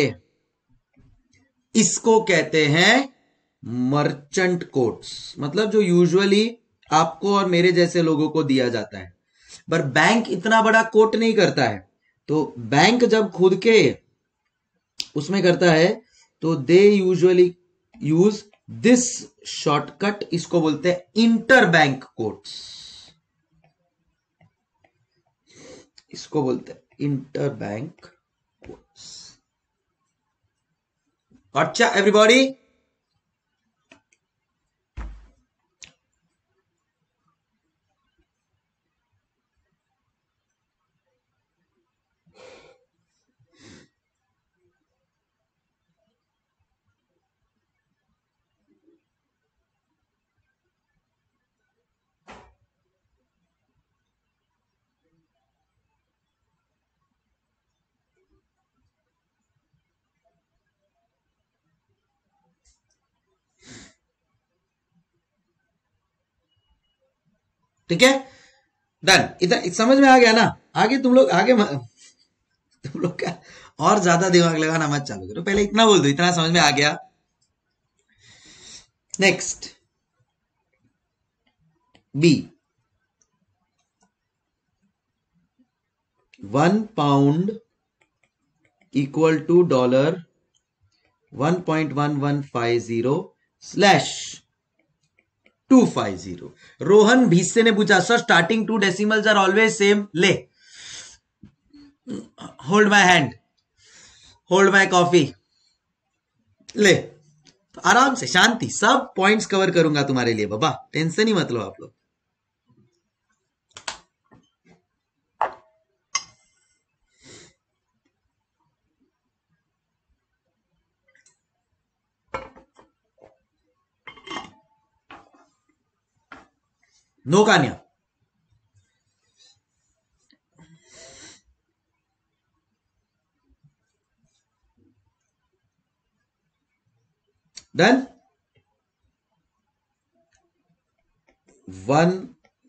इसको कहते हैं मर्चेंट कोट्स, मतलब जो यूजुअली आपको और मेरे जैसे लोगों को दिया जाता है। पर बैंक इतना बड़ा कोट नहीं करता है, तो बैंक जब खुद के उसमें करता है तो they usually use this shortcut. इसको बोलते हैं इंटर बैंक कोट्स। इसको बोलते हैं इंटर बैंक कोट्स। अच्छा एवरीबॉडी, ठीक है, डन। इतना समझ में आ गया ना? आगे तुम लोग आगे म... तुम लोग क्या और ज्यादा दिमाग लगाना मत चालू करो, पहले इतना बोल दो, इतना समझ में आ गया। Next B, one pound equal to dollar one point one one five zero slash two five zero. Rohan Bhise ने पूछा, sir starting two decimals are always same. ले, hold my hand, hold my coffee, ले आराम से, शांति, सब पॉइंट्स कवर करूंगा तुम्हारे लिए बाबा, टेंशन ही मत लो आप लोग। No Kanya, done. One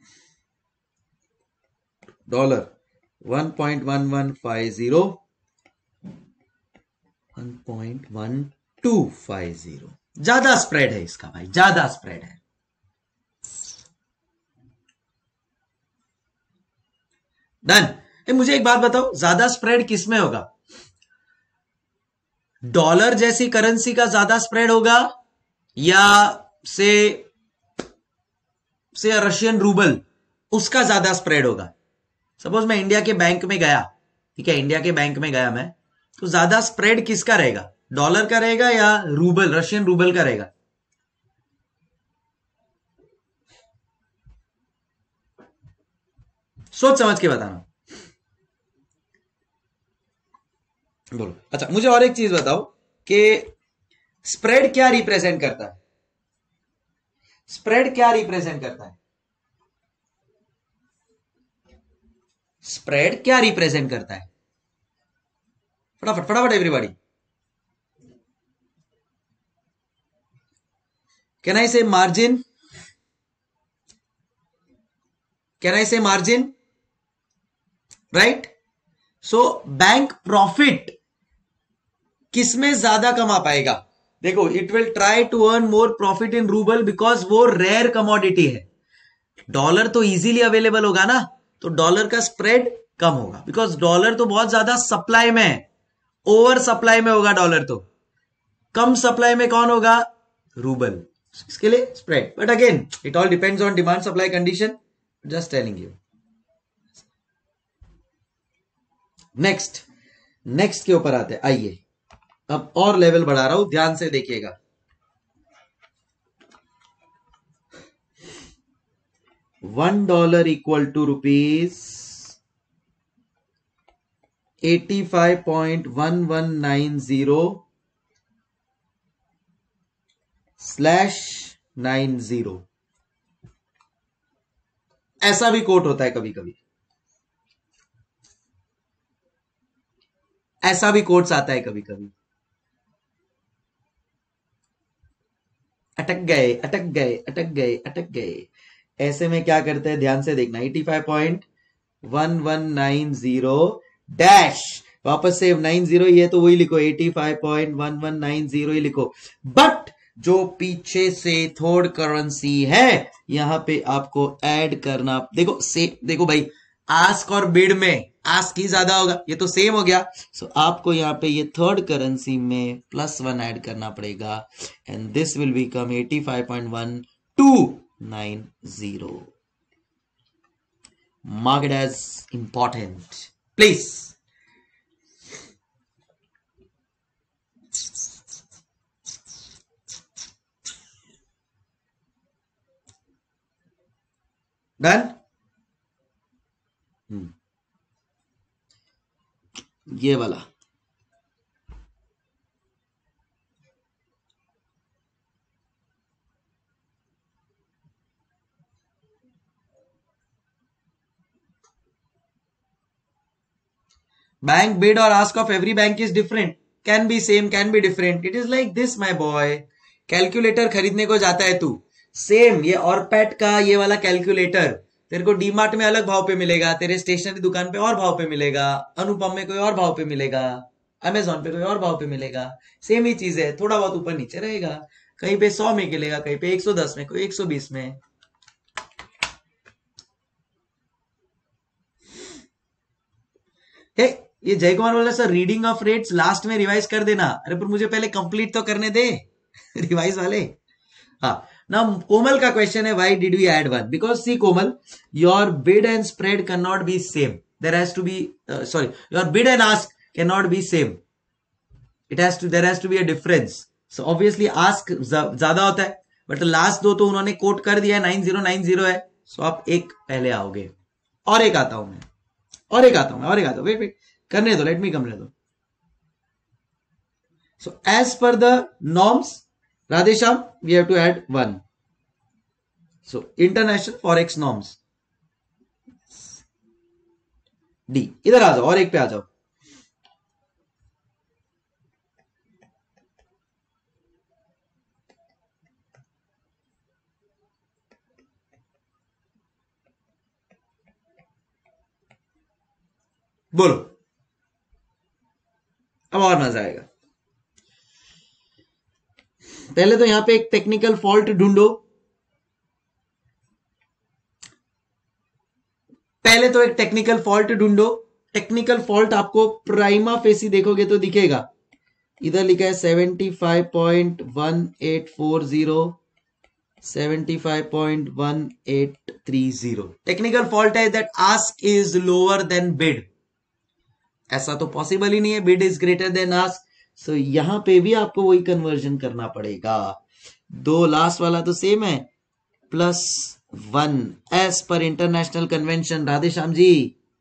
dollar one point one one five zero one point one two five zero. ज्यादा स्प्रेड है इसका भाई, ज्यादा स्प्रेड है। डन। मुझे एक बात बताओ, ज्यादा स्प्रेड किस में होगा? डॉलर जैसी करेंसी का ज्यादा स्प्रेड होगा, या से से रशियन रूबल उसका ज्यादा स्प्रेड होगा? सपोज मैं इंडिया के बैंक में गया, ठीक है, इंडिया के बैंक में गया मैं, तो ज्यादा स्प्रेड किसका रहेगा? डॉलर का रहेगा या रूबल, रशियन रूबल का रहेगा? सोच समझ के बताना। बोलो। अच्छा, मुझे और एक चीज बताओ कि स्प्रेड क्या रिप्रेजेंट करता है? स्प्रेड क्या रिप्रेजेंट करता है? स्प्रेड क्या रिप्रेजेंट करता है? फटाफट फटाफट everybody. Can I say margin? Can I say margin? Right. So bank profit किसमें ज्यादा कमा पाएगा? देखो, it will try to earn more profit in rouble because वो रेयर कमोडिटी है। डॉलर तो इजीली अवेलेबल होगा ना, तो डॉलर का स्प्रेड कम होगा बिकॉज डॉलर तो बहुत ज्यादा सप्लाई में है, ओवर सप्लाई में होगा डॉलर तो। कम सप्लाई में कौन होगा? रूबल। इसके लिए spread, but again it all depends on demand supply condition, just telling you. Next next के ऊपर आते हैं, आइए अब और लेवल बढ़ा रहा हूं, ध्यान से देखिएगा। One dollar equal to rupees eighty five point one one nine zero slash nine zero. ऐसा भी कोट होता है कभी कभी, ऐसा भी कोट्स आता है कभी कभी। अटक गए अटक गए अटक गए अटक गए। ऐसे में क्या करते हैं, ध्यान से देखना। Eighty five point one one nine zero dash, वापस से नाइन जीरो ही है तो वही लिखो, eighty five point one one nine zero ही लिखो। बट जो पीछे से थर्ड करेंसी है यहां पे आपको ऐड करना, देखो से देखो भाई, आस्क और बिड में आस्क ही ज्यादा होगा, ये तो सेम हो गया। सो so, आपको यहां पे ये थर्ड करेंसी में प्लस वन ऐड करना पड़ेगा and this will become eighty five point one two nine zero. Mark it as important, please. Done? hmm. ये वाला bank bid or ask of every bank is different, can be same, can be different. It is like this my boy, calculator खरीदने को जाता है तू, same ये और PAT का ये वाला कैलकुलेटर तेरे को डीमार्ट में अलग भाव पे मिलेगा, तेरे स्टेशनरी दुकान पे और भाव पे मिलेगा, अनुपम में कोई और भाव पे मिलेगा, अमेजोन पे कोई और भाव पे मिलेगा। सेम ही चीज है, थोड़ा बहुत ऊपर नीचे रहेगा, कहीं पे सौ में मिलेगा, कहीं पे एक सौ दस में, कोई एक सौ बीस में। हे, ये जय कुमार बोला sir reading of rates last में रिवाइज कर देना। अरे पर मुझे पहले कंप्लीट तो करने दे रिवाइज वाले। हाँ, now कोमल का क्वेश्चन है, why did we add one? Because see Komal, your bid and spread cannot be same. There has to be uh, sorry, your bid and ask cannot be same. It has to, there has to be a difference. So obviously ask ज्यादा होता है, but last दो तो उन्होंने coat कर दिया है, nine zero nine zero है, सो so आप एक पहले आओगे। और एक आता हूं मैं, और एक आता हूं मैं, और एक आता हूं, वेट वेट करने दो, लेट मी करने दो। So as per the norms Radhesham, we have to add one. So international forex norms D। इधर आ जाओ और एक पे आ जाओ। बोलो, अब और मजा आएगा। पहले तो यहां पे एक टेक्निकल फॉल्ट ढूंढो। पहले तो एक टेक्निकल फॉल्ट ढूंढो। टेक्निकल फॉल्ट आपको प्राइमा फेसी देखोगे तो दिखेगा। इधर लिखा है seventy five point one eight four zero, seventy five point one eight three zero. Technical fault है that ask is lower than bid. ऐसा तो पॉसिबल ही नहीं है, bid is greater than ask. So यहां पे भी आपको वही कन्वर्जन करना पड़ेगा। दो लास्ट वाला तो सेम है, प्लस वन एस पर इंटरनेशनल कन्वेंशन। राधे श्याम जी,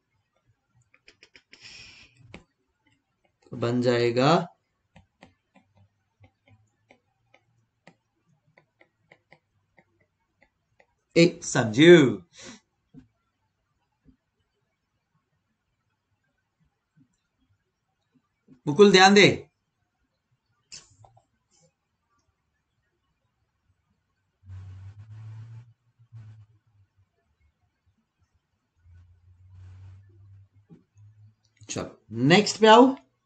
बन जाएगा एक संजीव। मुकुल ध्यान दे। चलो नेक्स्ट पे आओ।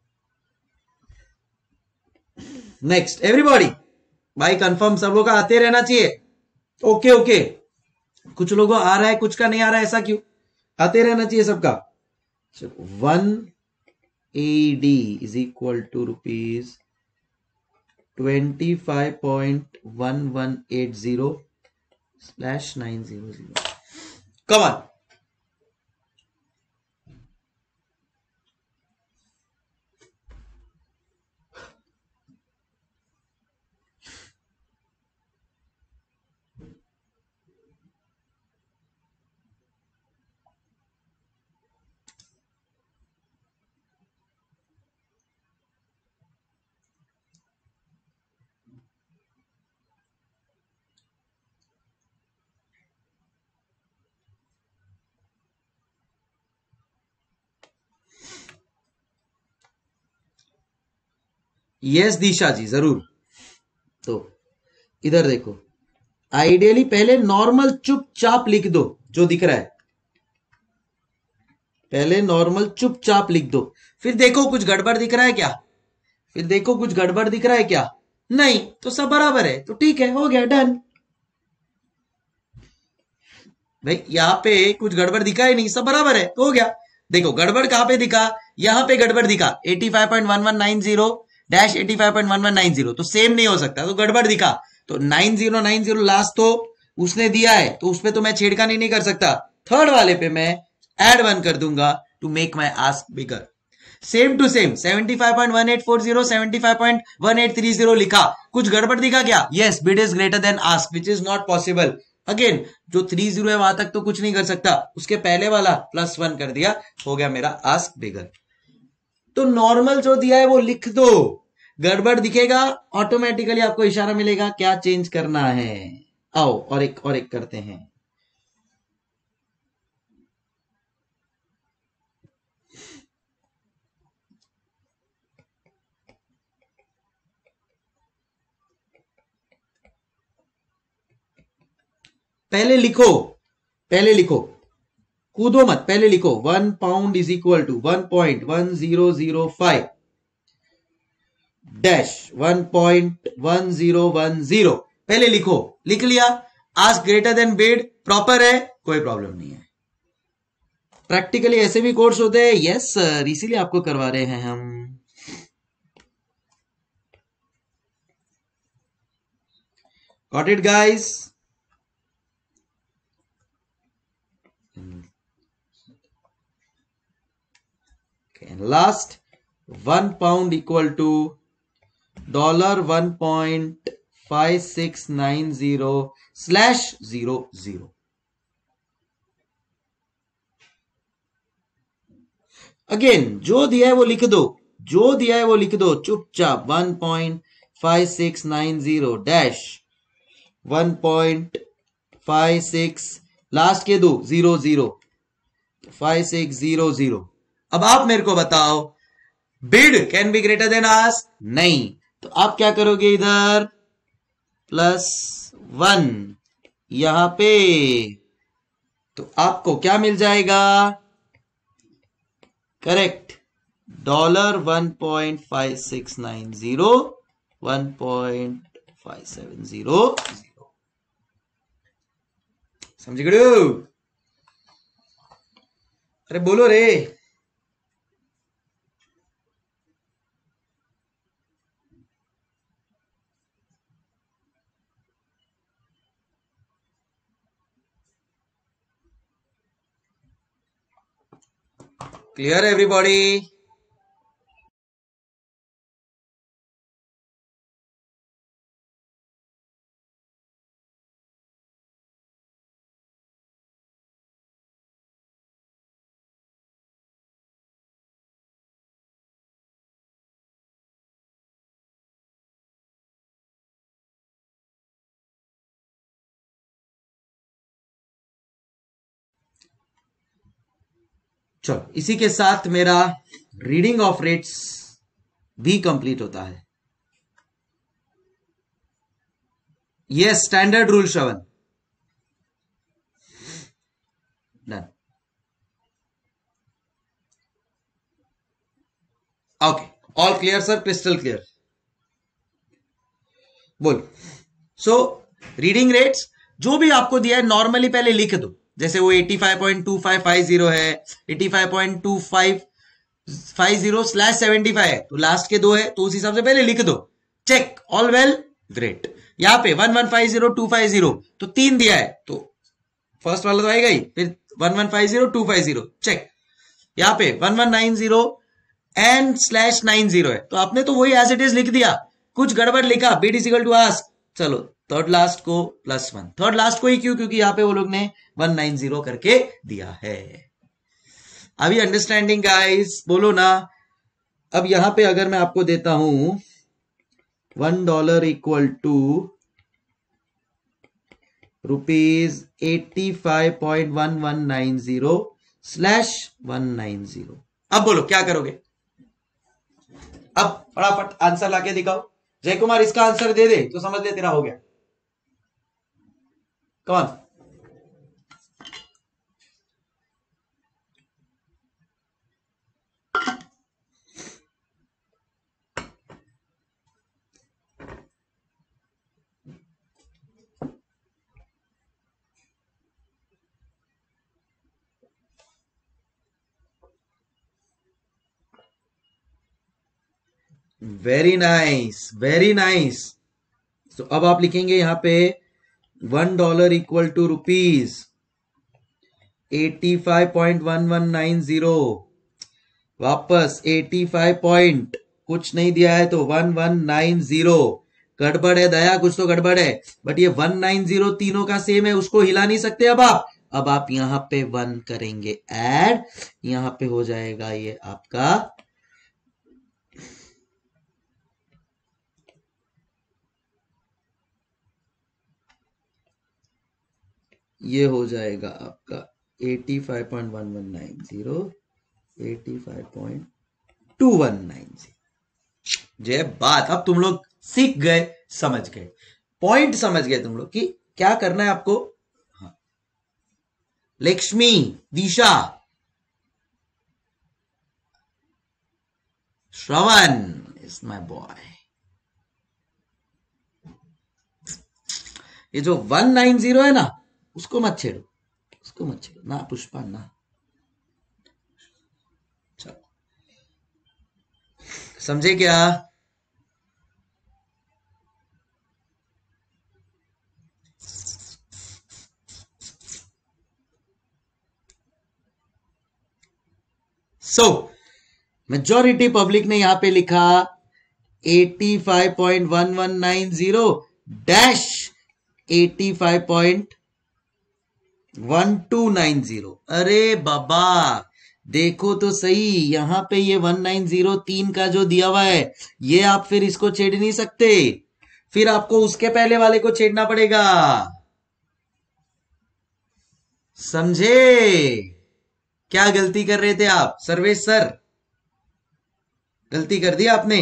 नेक्स्ट एवरीबॉडी, भाई कंफर्म सब लोग का आते रहना चाहिए। ओके ओके, कुछ लोगों आ रहा है कुछ का नहीं आ रहा है, ऐसा क्यों? आते रहना चाहिए सबका। One A D is equal to rupees twenty five point one one eight zero slash nine zero zero. Come on. Yes Disha ji जरूर। तो इधर देखो, आइडियली पहले नॉर्मल चुपचाप लिख दो जो दिख रहा है। पहले नॉर्मल चुपचाप लिख दो, फिर देखो कुछ गड़बड़ दिख रहा है क्या। फिर देखो कुछ गड़बड़ दिख रहा है क्या, नहीं तो सब बराबर है तो ठीक है, हो गया, डन। भाई यहाँ पे कुछ गड़बड़ दिखा ही नहीं, सब बराबर है तो हो गया। देखो गड़बड़ कहां पे दिखा, यहां पे गड़बड़ दिखा eighty five point one one nine zero dash eighty five point one one nine zero, तो सेम नहीं हो सकता, तो गड़बड़ दिखा। तो nine zero nine zero last तो उसने दिया है, तो उसपे तो मैं छेड़खानी नहीं कर सकता। थर्ड वाले पे मैं एड वन कर दूंगा to make my ask bigger. Same to same seventy five point one eight four zero, seventy five point one eight three zero लिखा, कुछ गड़बड़ दिखा क्या? Yes, bid is greater than ask which is not possible. Again जो three zero है वहां तक तो कुछ नहीं कर सकता, उसके पहले वाला प्लस वन कर दिया, हो गया मेरा आस्क बिगर। तो नॉर्मल जो दिया है वो लिख दो, गड़बड़ दिखेगा ऑटोमेटिकली आपको इशारा मिलेगा क्या चेंज करना है। आओ और एक और एक करते हैं। पहले लिखो, पहले लिखो, कूदो मत, पहले लिखो one pound is equal to one point one zero zero five dash one point one zero one zero. पहले लिखो, लिख लिया। Ask greater than bid proper है, कोई प्रॉब्लम नहीं है। प्रैक्टिकली ऐसे भी कोर्स होते हैं, यस सर, इसीलिए आपको करवा रहे हैं हम। Got it guys? Last, one pound equal to dollar one point five six nine zero slash zero zero. Again जो दिया है वो लिख दो, जो दिया है वो लिख दो चुपचाप। One point five six nine zero dash one point five six last के दो zero zero five six zero zero. अब आप मेरे को बताओ, bid can be greater than ask? नहीं, तो आप क्या करोगे, इधर प्लस वन यहां पे, तो आपको क्या मिल जाएगा? Correct, dollar one point five six nine zero one point five seven zero zero. समझ गए? अरे बोलो रे। Clear everybody? चलो, इसी के साथ मेरा रीडिंग ऑफ रेट्स भी कंप्लीट होता है। ये standard rule Shravan done. Okay, all clear sir? Crystal clear? बोल। सो रीडिंग रेट्स जो भी आपको दिया है नॉर्मली पहले लिख दो। जैसे वो eighty five point two five five zero है, eighty five point two five five zero slash seventy five है, तो लास्ट के दो है, तो उस हिसाब से पहले लिख दो। Check, all well, great. यहां पे one one five zero two five zero तो तीन दिया है, तो फर्स्ट वाला तो आएगा ही, फिर one one five zero two five zero check. यहां पे one one nine zero and slash nine zero है, तो आपने तो वही एज इट इज लिख दिया, कुछ गड़बड़ लिखा, bid is equal to ask. चलो थर्ड लास्ट को प्लस वन, थर्ड लास्ट को ही क्यों? क्योंकि यहां पे वो लोग ने वन नाइन जीरो करके दिया है। अभी अंडरस्टैंडिंग गाइस? बोलो ना। अब यहां पे अगर मैं आपको देता हूं one dollar equal to rupees eighty five point one one nine zero slash one nine zero, अब बोलो क्या करोगे? अब फटाफट आंसर लाके दिखाओ। जय कुमार इसका आंसर दे दे तो समझ ले तेरा हो गया। कौन? Very nice, very nice. तो अब आप लिखेंगे यहां पे one dollar equal to rupees eighty five point one one nine zero, वापस एटी फाइव पॉइंट कुछ नहीं दिया है तो वन वन नाइन जीरो। गड़बड़ है दया, कुछ तो गड़बड़ है, बट ये वन नाइन जीरो तीनों का सेम है, उसको हिला नहीं सकते। अब आप अब आप यहां पे वन करेंगे ऐड, यहां पे हो जाएगा ये आपका ये हो जाएगा आपका eighty five point one one nine zero, eighty five point two one nine zero. जय बात, अब तुम लोग सीख गए, समझ गए, पॉइंट समझ गए तुम लोग कि क्या करना है आपको। हाँ। Lakshmi, Disha, Shravan is my boy. ये जो वन नाइन जीरो है ना, उसको मत छेड़ो, उसको मत छेड़ो ना पुष्पा ना। चलो समझे क्या? सो मेजॉरिटी पब्लिक ने यहां पे लिखा eighty five point one one nine zero dash eighty five point one two nine zero. अरे बाबा देखो तो सही, यहां पे ये वन नाइन जीरो तीन का जो दिया हुआ है, ये आप फिर इसको छेड़ नहीं सकते, फिर आपको उसके पहले वाले को छेड़ना पड़ेगा। समझे? क्या गलती कर रहे थे आप सर्वेश सर? गलती कर दी आपने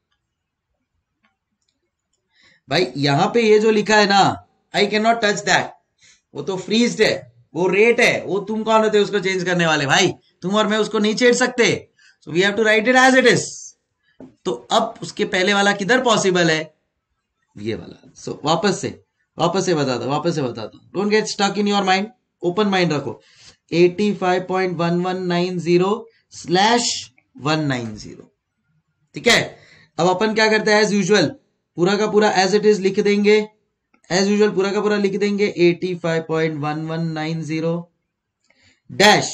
भाई। यहां पे ये जो लिखा है ना, I can not touch that, वो तो फ्रीज्ड है, वो रेट है, वो तुम कौन होते उसको चेंज करने वाले भाई? तुम और मैं उसको नहीं छेड़ सकते, so we have to write it as it is. तो अब उसके पहले वाला किधर पॉसिबल है? ये वाला। सो so, वापस से वापस से बता दो वापस से बता दो don't get stuck in your mind, open mind रखो। Eighty five point one one nine zero slash one nine zero, ठीक है। अब अपन क्या करते हैं, एज यूजुअल पूरा का पूरा एज इट इज लिख देंगे, एज यूजुअल पूरा का पूरा लिख देंगे eighty five point one one nine zero dash,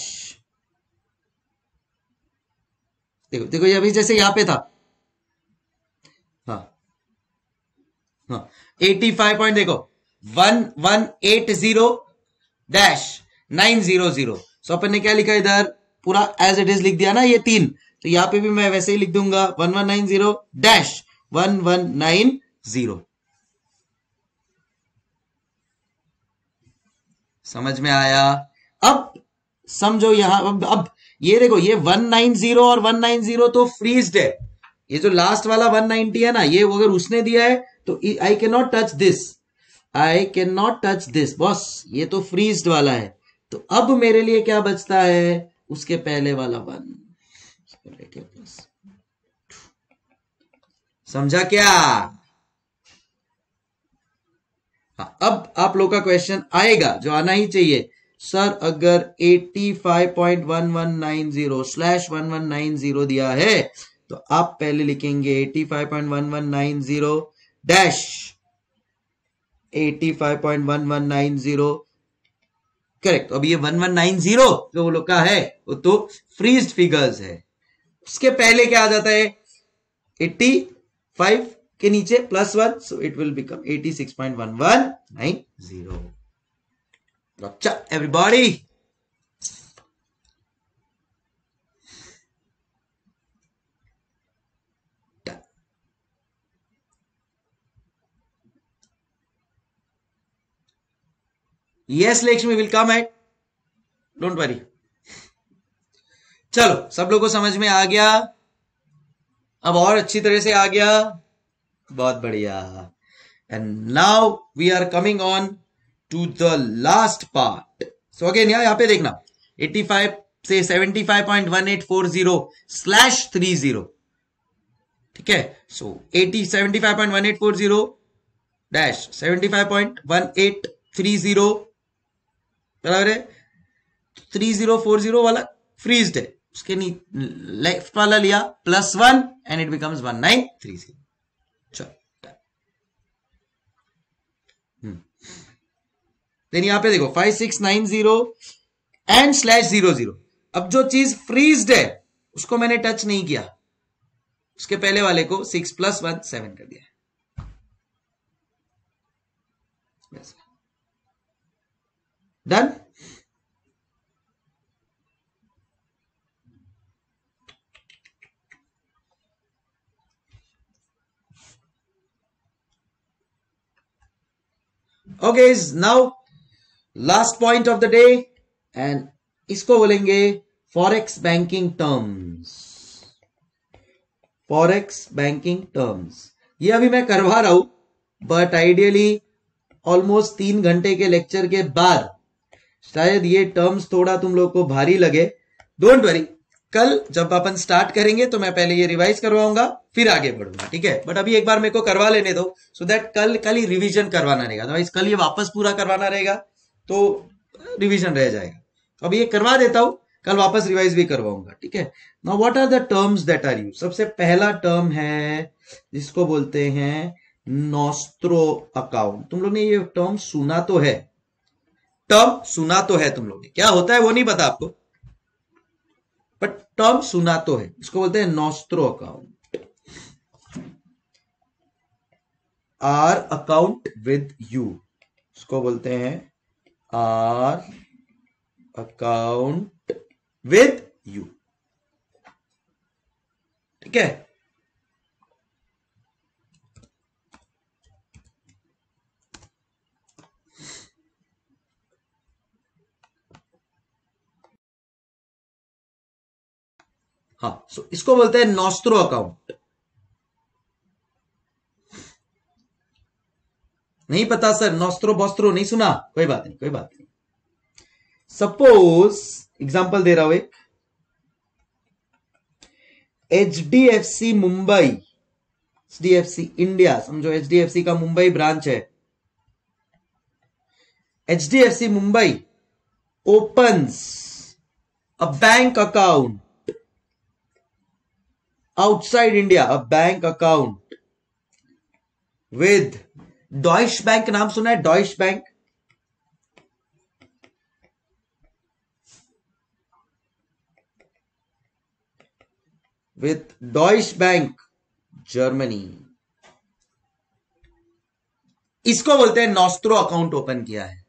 देखो देखो ये अभी जैसे यहां पे था, हाँ हाँ एटी फाइव पॉइंट देखो one one eight zero dash nine zero zero. So अपन ने क्या लिखा इधर, पूरा एज इट इज लिख दिया ना ये तीन, तो यहां पे भी मैं वैसे ही लिख दूंगा one one nine zero dash one one nine zero. समझ में आया? अब समझो यहां, अब, अब ये देखो ये वन नाइन जीरो और वन नाइन जीरो तो फ्रीज्ड है, ये जो लास्ट वाला वन नाइंटी है ना, ये अगर उसने दिया है तो I can not touch this, I can not touch this boss, ये तो फ्रीज्ड वाला है। तो अब मेरे लिए क्या बचता है, उसके पहले वाला वन। समझा क्या? हाँ, अब आप लोग का क्वेश्चन आएगा जो आना ही चाहिए, सर अगर eighty five point one one nine zero slash one one nine zero दिया है तो आप पहले लिखेंगे eighty five point one one nine zero dash eighty five point one one nine zero, correct. अब ये वन वन नाइन जीरो जो वो लोग का है वो तो फ्रीज्ड फिगर्स है, उसके पहले क्या आ जाता है एटी फाइव के नीचे plus one, so it will become eighty six point one one nine zero. अच्छा everybody, Yes, Lakshmi will come at, don't worry. चलो सब लोगों को समझ में आ गया, अब और अच्छी तरह से आ गया, बहुत बढ़िया। And now we are coming on to the last part. So again यहां पे देखना एटी फाइव से seventy five point one eight four zero slash three zero, ठीक है। So eighty seventy five point one eight four zero dash seventy five point one eight three zero, बराबर है three zero four zero वाला freezed है, उसके left वाला लिया plus one and it becomes one nine three zero. चलो then यहां पे देखो five six nine zero and slash zero zero. अब जो चीज फ्रीज्ड है उसको मैंने टच नहीं किया, उसके पहले वाले को सिक्स प्लस वन सेवन कर दिया। Done. Okay now last point of the day, and इसको बोलेंगे forex banking terms. Forex banking terms ये अभी मैं करवा रहा हूं, बट आइडियली ऑलमोस्ट तीन घंटे के लेक्चर के बाद शायद ये टर्म्स थोड़ा तुम लोग को भारी लगे। डोंट वरी, कल जब अपन स्टार्ट करेंगे तो मैं पहले ये रिवाइज करवाऊंगा फिर आगे बढ़ूंगा, ठीक है। बट अभी एक बार मेरे को करवा लेने दो, सो दैट कल कल ही रिवीजन करवाना रहेगा, अदरवाइज कल ये वापस पूरा करवाना रहेगा तो रिवीजन रह जाएगा। तो अभी ये करवा देता हूं, कल वापस रिवाइज भी करवाऊंगा, ठीक है। Now what are the terms that are used. सबसे पहला टर्म है जिसको बोलते हैं नॉस्ट्रो अकाउंट। तुम लोग ने ये टर्म सुना तो है, टर्म सुना तो है तुम लोग ने, क्या होता है वो नहीं पता आपको, बट टर्म सुना तो है। इसको बोलते हैं nostro account, our account with you, इसको बोलते हैं आर अकाउंट विद यू, ठीक है। हाँ, सो इसको बोलते हैं नॉस्ट्रो अकाउंट। नहीं पता सर, नॉस्ट्रो बॉस्ट्रो नहीं सुना, कोई बात नहीं कोई बात नहीं। सपोज एग्जांपल दे रहा हूं एक, H D F C Mumbai H D F C India, समझो एच डी एफ सी का मुंबई ब्रांच है, H D F C Mumbai opens a bank account outside India, a bank account with Deutsche Bank, नाम सुना है Deutsche Bank? with Deutsche Bank Germany, इसको बोलते हैं nostro account open किया है।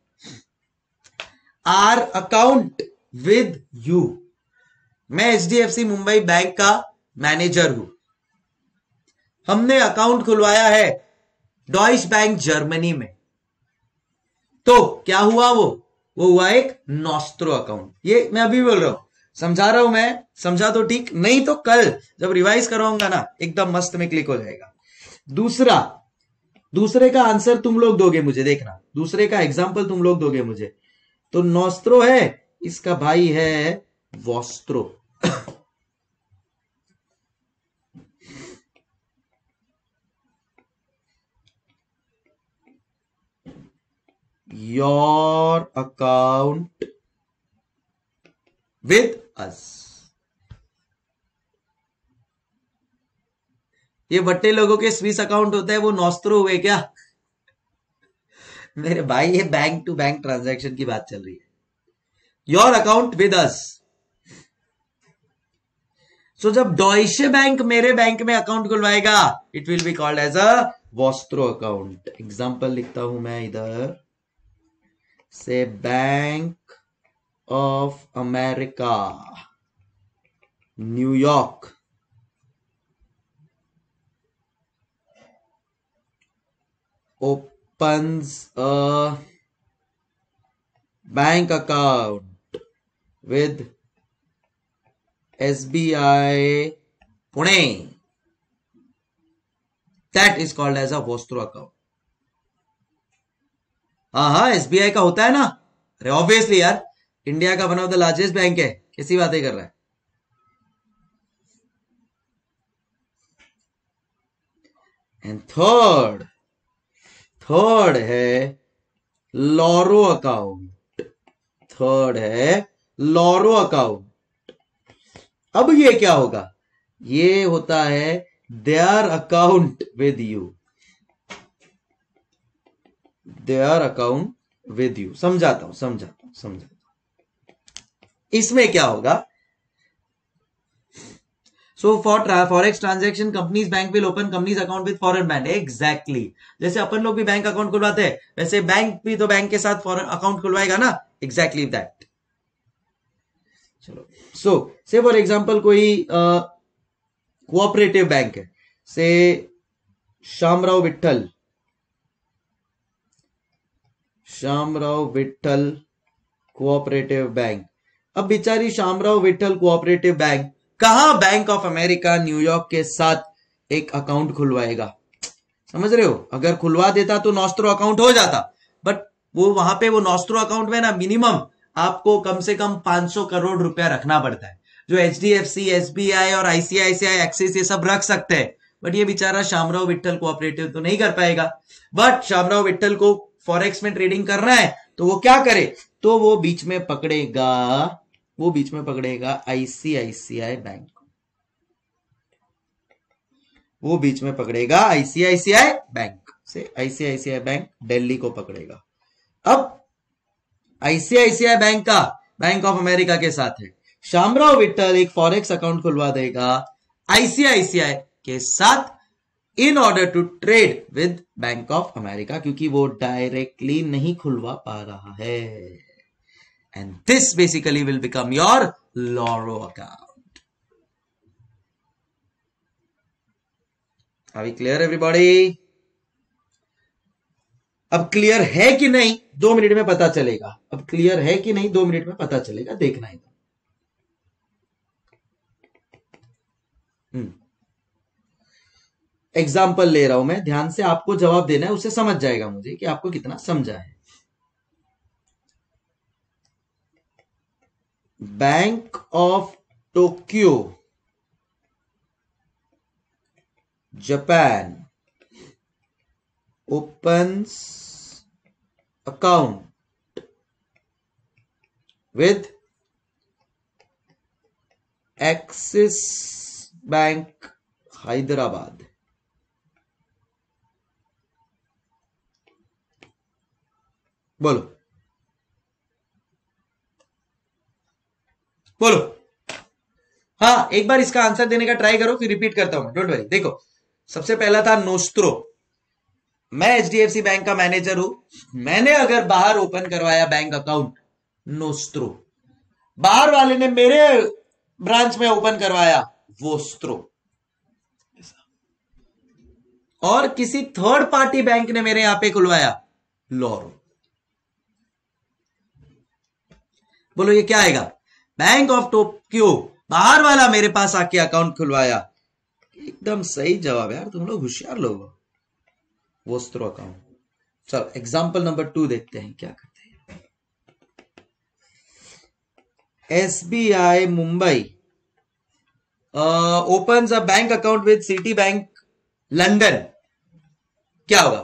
आर अकाउंट विद यू, मैं एचडीएफसी मुंबई बैंक का मैनेजर हूं, हमने अकाउंट खुलवाया है डॉइश बैंक जर्मनी में, तो क्या हुआ वो वो हुआ एक नॉस्ट्रो अकाउंट। ये मैं अभी बोल रहा हूं, समझा रहा हूं मैं, समझा तो ठीक, नहीं तो कल जब रिवाइज करवाऊंगा ना एकदम मस्त में क्लिक हो जाएगा। दूसरा, दूसरे का आंसर तुम लोग दोगे मुझे, देखना दूसरे का एग्जाम्पल तुम लोग दोगे मुझे। तो नॉस्ट्रो है, इसका भाई है vostro. Your account with us, ये बट्टे लोगों के स्विस अकाउंट होता है, वो नॉस्ट्रो हुए क्या? मेरे भाई ये बैंक टू बैंक ट्रांजैक्शन की बात चल रही है। Your account with us, so जब डॉइशे बैंक मेरे बैंक में अकाउंट खुलवाएगा, it will be called as a vostro account. Example लिखता हूं मैं इधर से, bank of America New York opens a bank account with S B I Pune, that is called as a Vostro account। हाँ हाँ SBI का होता है ना, अरे ऑब्वियसली यार, इंडिया का one of the largest bank है, कैसी बातें कर रहा है। एंड थर्ड थर्ड है लॉरो अकाउंट, थर्ड है लॉरो अकाउंट। अब ये क्या होगा, ये होता है their account with you, their account with you. समझाता हूं समझाता हूं समझाता हूं इसमें क्या होगा। So for forex transaction, companies bank will open companies account with foreign bank. Exactly. जैसे अपन लोग भी बैंक अकाउंट खुलवाते हैं, वैसे बैंक भी तो बैंक के साथ फॉरेन अकाउंट खुलवाएगा ना। Exactly that. चलो, so say for example कोई कोऑपरेटिव बैंक है, say Shyamrao Vitthal Shyamrao Vitthal cooperative bank. अब बेचारी श्यामराव विट्ठल कोऑपरेटिव बैंक कहां बैंक ऑफ अमेरिका न्यूयॉर्क के साथ एक अकाउंट खुलवाएगा, समझ रहे हो। अगर खुलवा देता तो नॉस्ट्रो अकाउंट हो जाता, बट वो वहां पे वो नॉस्ट्रो अकाउंट में ना मिनिमम आपको कम से कम पांच सौ करोड़ रुपया रखना पड़ता है, जो एचडीएफसी, एसबीआई और आईसीआईसीआई एक्सिस ये सब रख सकते हैं, बट ये बेचारा श्यामराव विट्ठल कोऑपरेटिव तो नहीं कर पाएगा। बट श्यामराव विट्ठल को फॉरेक्स में ट्रेडिंग करना है, तो वो क्या करे, तो वो बीच में पकड़ेगा वो बीच में पकड़ेगा आईसीआईसीआई बैंक, वो बीच में पकड़ेगा आईसीआईसीआई बैंक से आईसीआईसीआई बैंक दिल्ली को पकड़ेगा। अब आईसीआईसीआई बैंक का बैंक ऑफ अमेरिका के साथ है, श्यामराव विट्ठल एक फॉरेक्स अकाउंट खुलवा देगा आईसीआईसीआई के साथ in order to trade with bank of America, क्योंकि वो डायरेक्टली नहीं खुलवा पा रहा है। And this basically will become your Loro account. Are we clear everybody? अब क्लियर है कि नहीं दो मिनट में पता चलेगा, अब क्लियर है कि नहीं दो मिनट में पता चलेगा, देखना है। एग्जाम्पल ले रहा हूं मैं, ध्यान से आपको जवाब देना है, उससे समझ जाएगा मुझे कि आपको कितना समझा है। Bank of Tokyo Japan opens account with Axis Bank Hyderabad. बोलो बोलो हाँ, एक बार इसका आंसर देने का ट्राई करो, फिर रिपीट करता हूं, डोंट वरी। देखो, सबसे पहला था नोस्ट्रो। मैं एचडीएफसी बैंक का मैनेजर हूं, मैंने अगर बाहर ओपन करवाया बैंक अकाउंट, नोस्ट्रो। बाहर वाले ने मेरे ब्रांच में ओपन करवाया, वोस्ट्रो। और किसी थर्ड पार्टी बैंक ने मेरे यहां पे खुलवाया, लॉरो। बोलो ये क्या आएगा? बैंक ऑफ टोक्यो, बाहर वाला मेरे पास आके अकाउंट खुलवाया। एकदम सही जवाब यार, तुम लोग होशियार लोग हो। Vostro account. चलो एग्जांपल नंबर टू देखते हैं क्या करते हैं। SBI Mumbai opens a bank account with Citibank London. क्या होगा?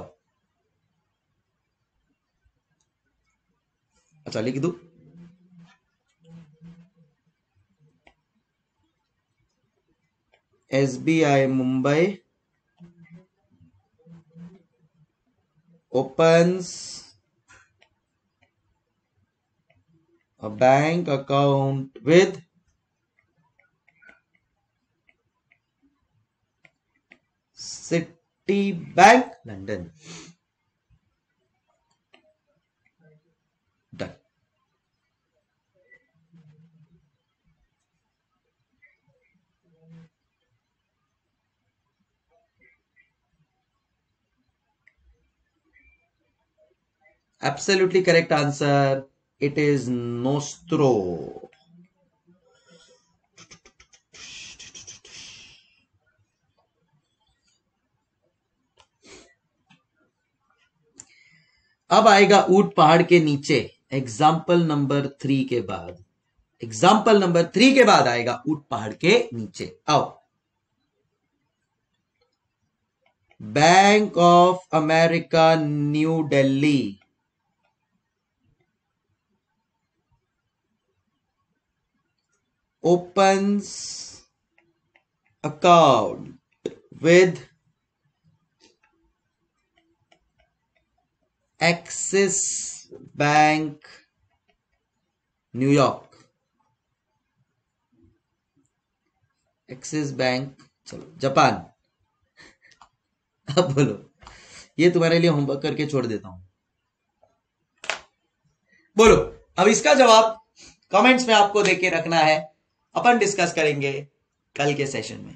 अच्छा लिख दू। SBI Mumbai opens a bank account with Citibank London. Done. Absolutely correct answer. It is Nostro. अब आएगा ऊंट पहाड़ के नीचे। एग्जाम्पल नंबर थ्री के बाद एग्जाम्पल नंबर थ्री के बाद आएगा ऊंट पहाड़ के नीचे। आओ। Bank of America New Delhi opens account with Axis Bank New York. Axis Bank, चलो जापान। अब बोलो, ये तुम्हारे लिए होमवर्क करके छोड़ देता हूं। बोलो अब इसका जवाब कमेंट्स में आपको देके रखना है, अपन डिस्कस करेंगे कल के सेशन में।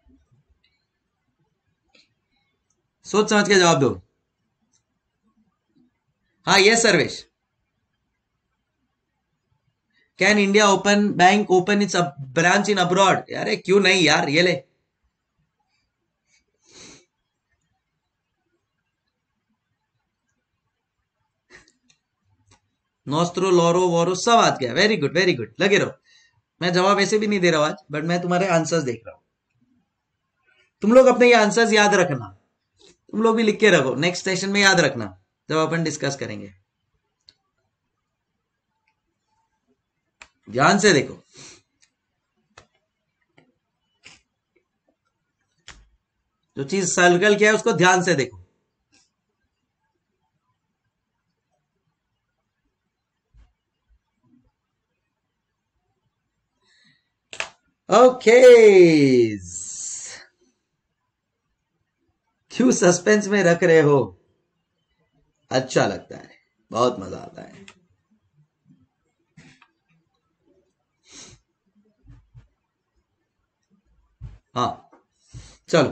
सोच समझ के जवाब दो। हाँ yes Sarvesh. Can India open bank open its branch in abroad? यार क्यों नहीं यार, ये ले। नोस्ट्रो, लॉरो, वोरो सब आ गया। वेरी गुड वेरी गुड, लगे रहो। मैं जवाब ऐसे भी नहीं दे रहा आज, बट मैं तुम्हारे आंसर्स देख रहा हूं। तुम लोग अपने ये आंसर्स याद रखना, तुम लोग भी लिख के रखो, नेक्स्ट सेशन में याद रखना जब अपन डिस्कस करेंगे। ध्यान से देखो। जो चीज सर्कल किया है उसको ध्यान से देखो। Okay okay. क्यों सस्पेंस में रख रहे हो? अच्छा लगता है, बहुत मजा आता है। हाँ चलो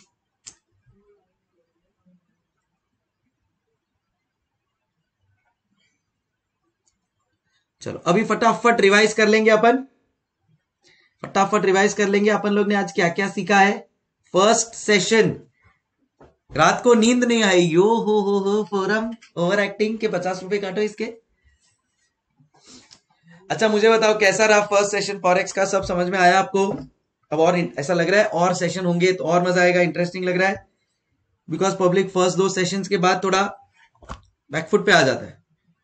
चलो अभी फटाफट रिवाइज कर लेंगे अपन फटाफट रिवाइज कर लेंगे अपन लोग ने आज क्या क्या सीखा है। फर्स्ट सेशन, रात को नींद नहीं आई, यो हो हो हो फोरम ओवर एक्टिंग के पचास रुपए काटो इसके। अच्छा मुझे बताओ कैसा रहा फर्स्ट सेशन फॉरेक्स का, सब समझ में आया आपको? अब और ऐसा लग रहा है और सेशन होंगे तो और मजा आएगा, इंटरेस्टिंग लग रहा है, बिकॉज पब्लिक फर्स्ट दो सेशंस के बाद थोड़ा बैकफुट पे आ जाता है।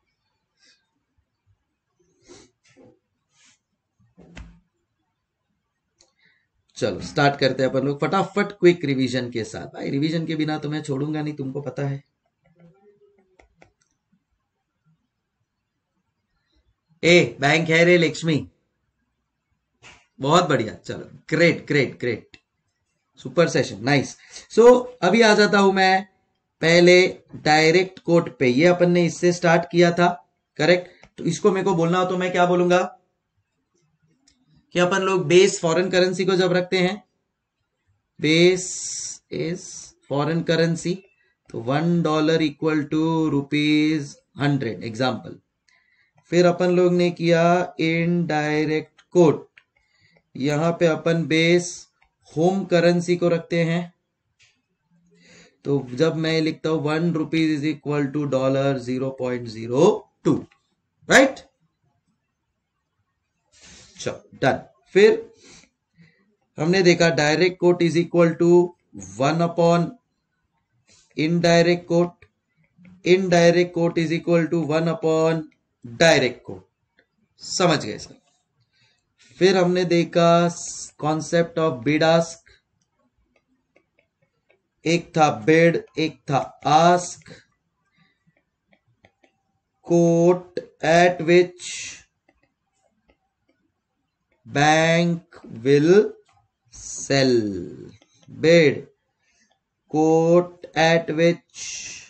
चलो स्टार्ट करते हैं अपन लोग फटाफट क्विक रिवीजन के साथ। भाई रिवीजन के बिना तो मैं छोड़ूंगा नहीं, तुमको पता है। ए बैंक है रे लक्ष्मी, बहुत बढ़िया, चलो great great great, super session, nice. So अभी आ जाता हूं मैं पहले डायरेक्ट कोट पे। ये अपन ने इससे स्टार्ट किया था, करेक्ट। तो इसको मेरे को बोलना हो तो मैं क्या बोलूंगा कि अपन लोग बेस फॉरेन करेंसी को जब रखते हैं, बेस इज फॉरेन करेंसी, तो one dollar equal to rupees hundred example. फिर अपन लोग ने किया इनडायरेक्ट कोट, यहां पे अपन बेस होम करेंसी को रखते हैं, तो जब मैं लिखता हूं one rupees is equal to dollar zero point zero two, right. चलो डन। फिर हमने देखा direct quote is equal to one upon indirect quote, indirect quote is equal to one upon direct quote, समझ गए सर। फिर हमने देखा concept of bid ask, एक था बिड एक था ask, quote at which bank will sell, bid quote at which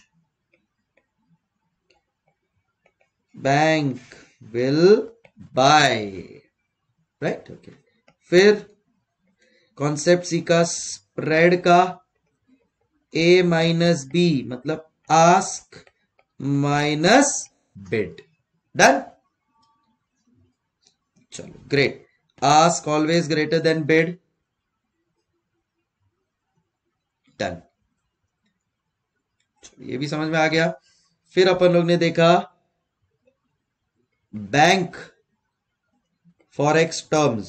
bank will buy, right, okay. फिर कॉन्सेप्ट सीखा स्प्रेड का, ए माइनस बी मतलब आस्क माइनस बिड, डन। चलो great, ask always greater than bid, done, ये भी समझ में आ गया। फिर अपन लोग ने देखा बैंक फॉरेक्स टर्म्स,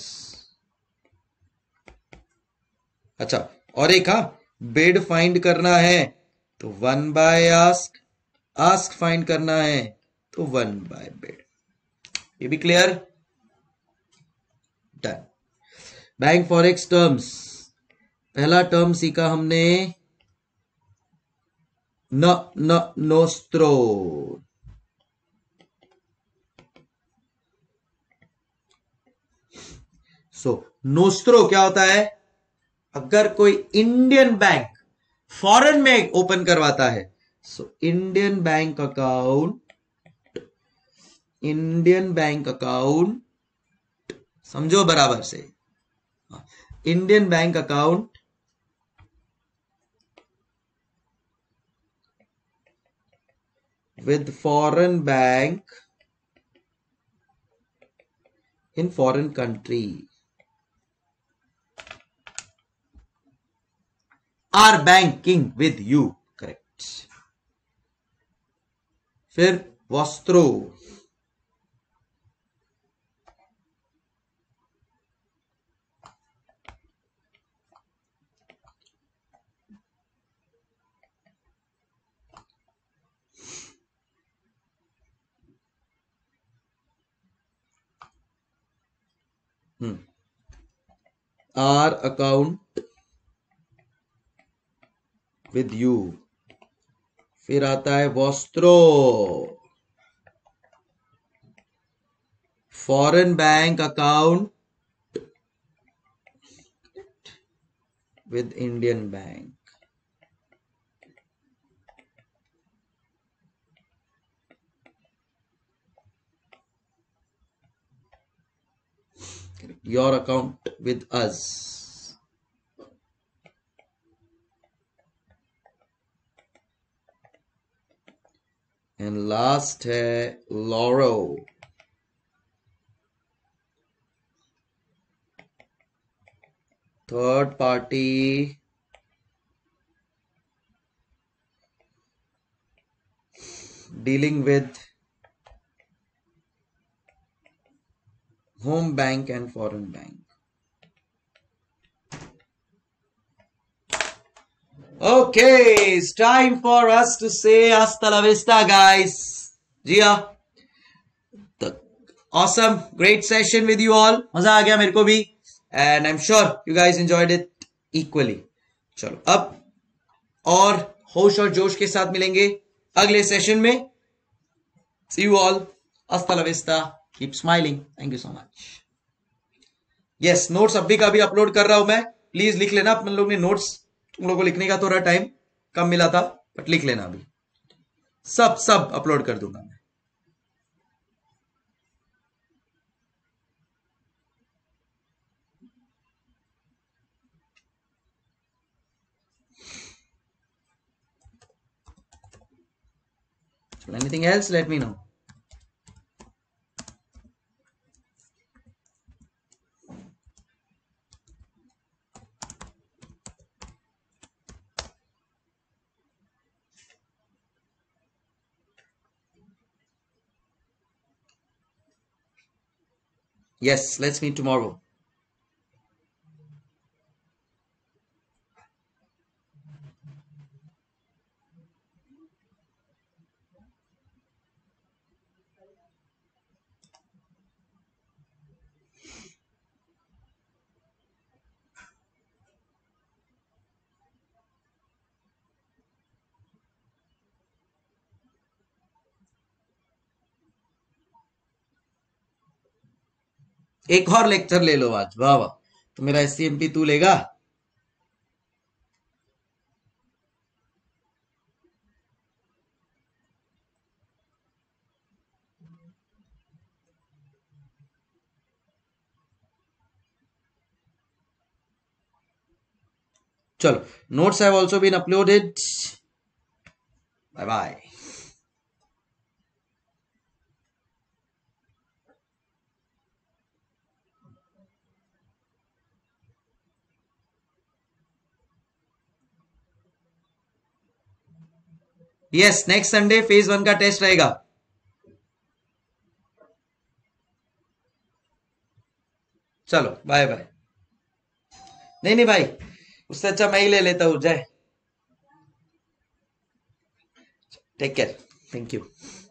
अच्छा, और एक हा बिड फाइंड करना है तो one by ask, ask find करना है तो वन बाय बिड, ये भी clear, done. Bank forex terms, पहला टर्म सीखा हमने न न नोस्त्रो, सो नोस्त्रो क्या होता है, अगर कोई इंडियन बैंक फॉरेन में ओपन करवाता है, so Indian bank account, Indian bank account, समझो बराबर से, Indian bank account with foreign bank in foreign country are banking with you, correct। फिर vostro, our account with you. फिर आता है vostro, foreign bank account with Indian bank, your account with us, and last है loro, third party dealing with home bank and foreign bank, Okay, it's time for us to say hasta la vista, guys. जी हाँ, awesome, great session with you all. मजा आ गया मेरे को भी, and I'm sure you guys enjoyed it equally. चलो अब और होश और जोश के साथ मिलेंगे अगले सेशन में. See you all. Hasta la vista. Keep smiling. Thank you so much. Yes, notes अभी का भी अपलोड कर रहा हूं मैं. प्लीज लिख लेना. अपन लोग ने नोट्स, तुम लोगों को लिखने का थोड़ा टाइम कम मिला था, बट लिख लेना. अभी सब सब अपलोड कर दूंगा मैं. Anything else, let me know. Yes, let's meet tomorrow. एक और लेक्चर ले लो आज. वाह वाह. तो मेरा एस सी एम पी तू लेगा. चलो, notes have also been uploaded. Bye bye. Yes, next Sunday phase one का टेस्ट रहेगा. चलो बाय बाय. नहीं नहीं भाई, उससे अच्छा मैं ही ले लेता हूं. जय, टेक केयर. Thank you.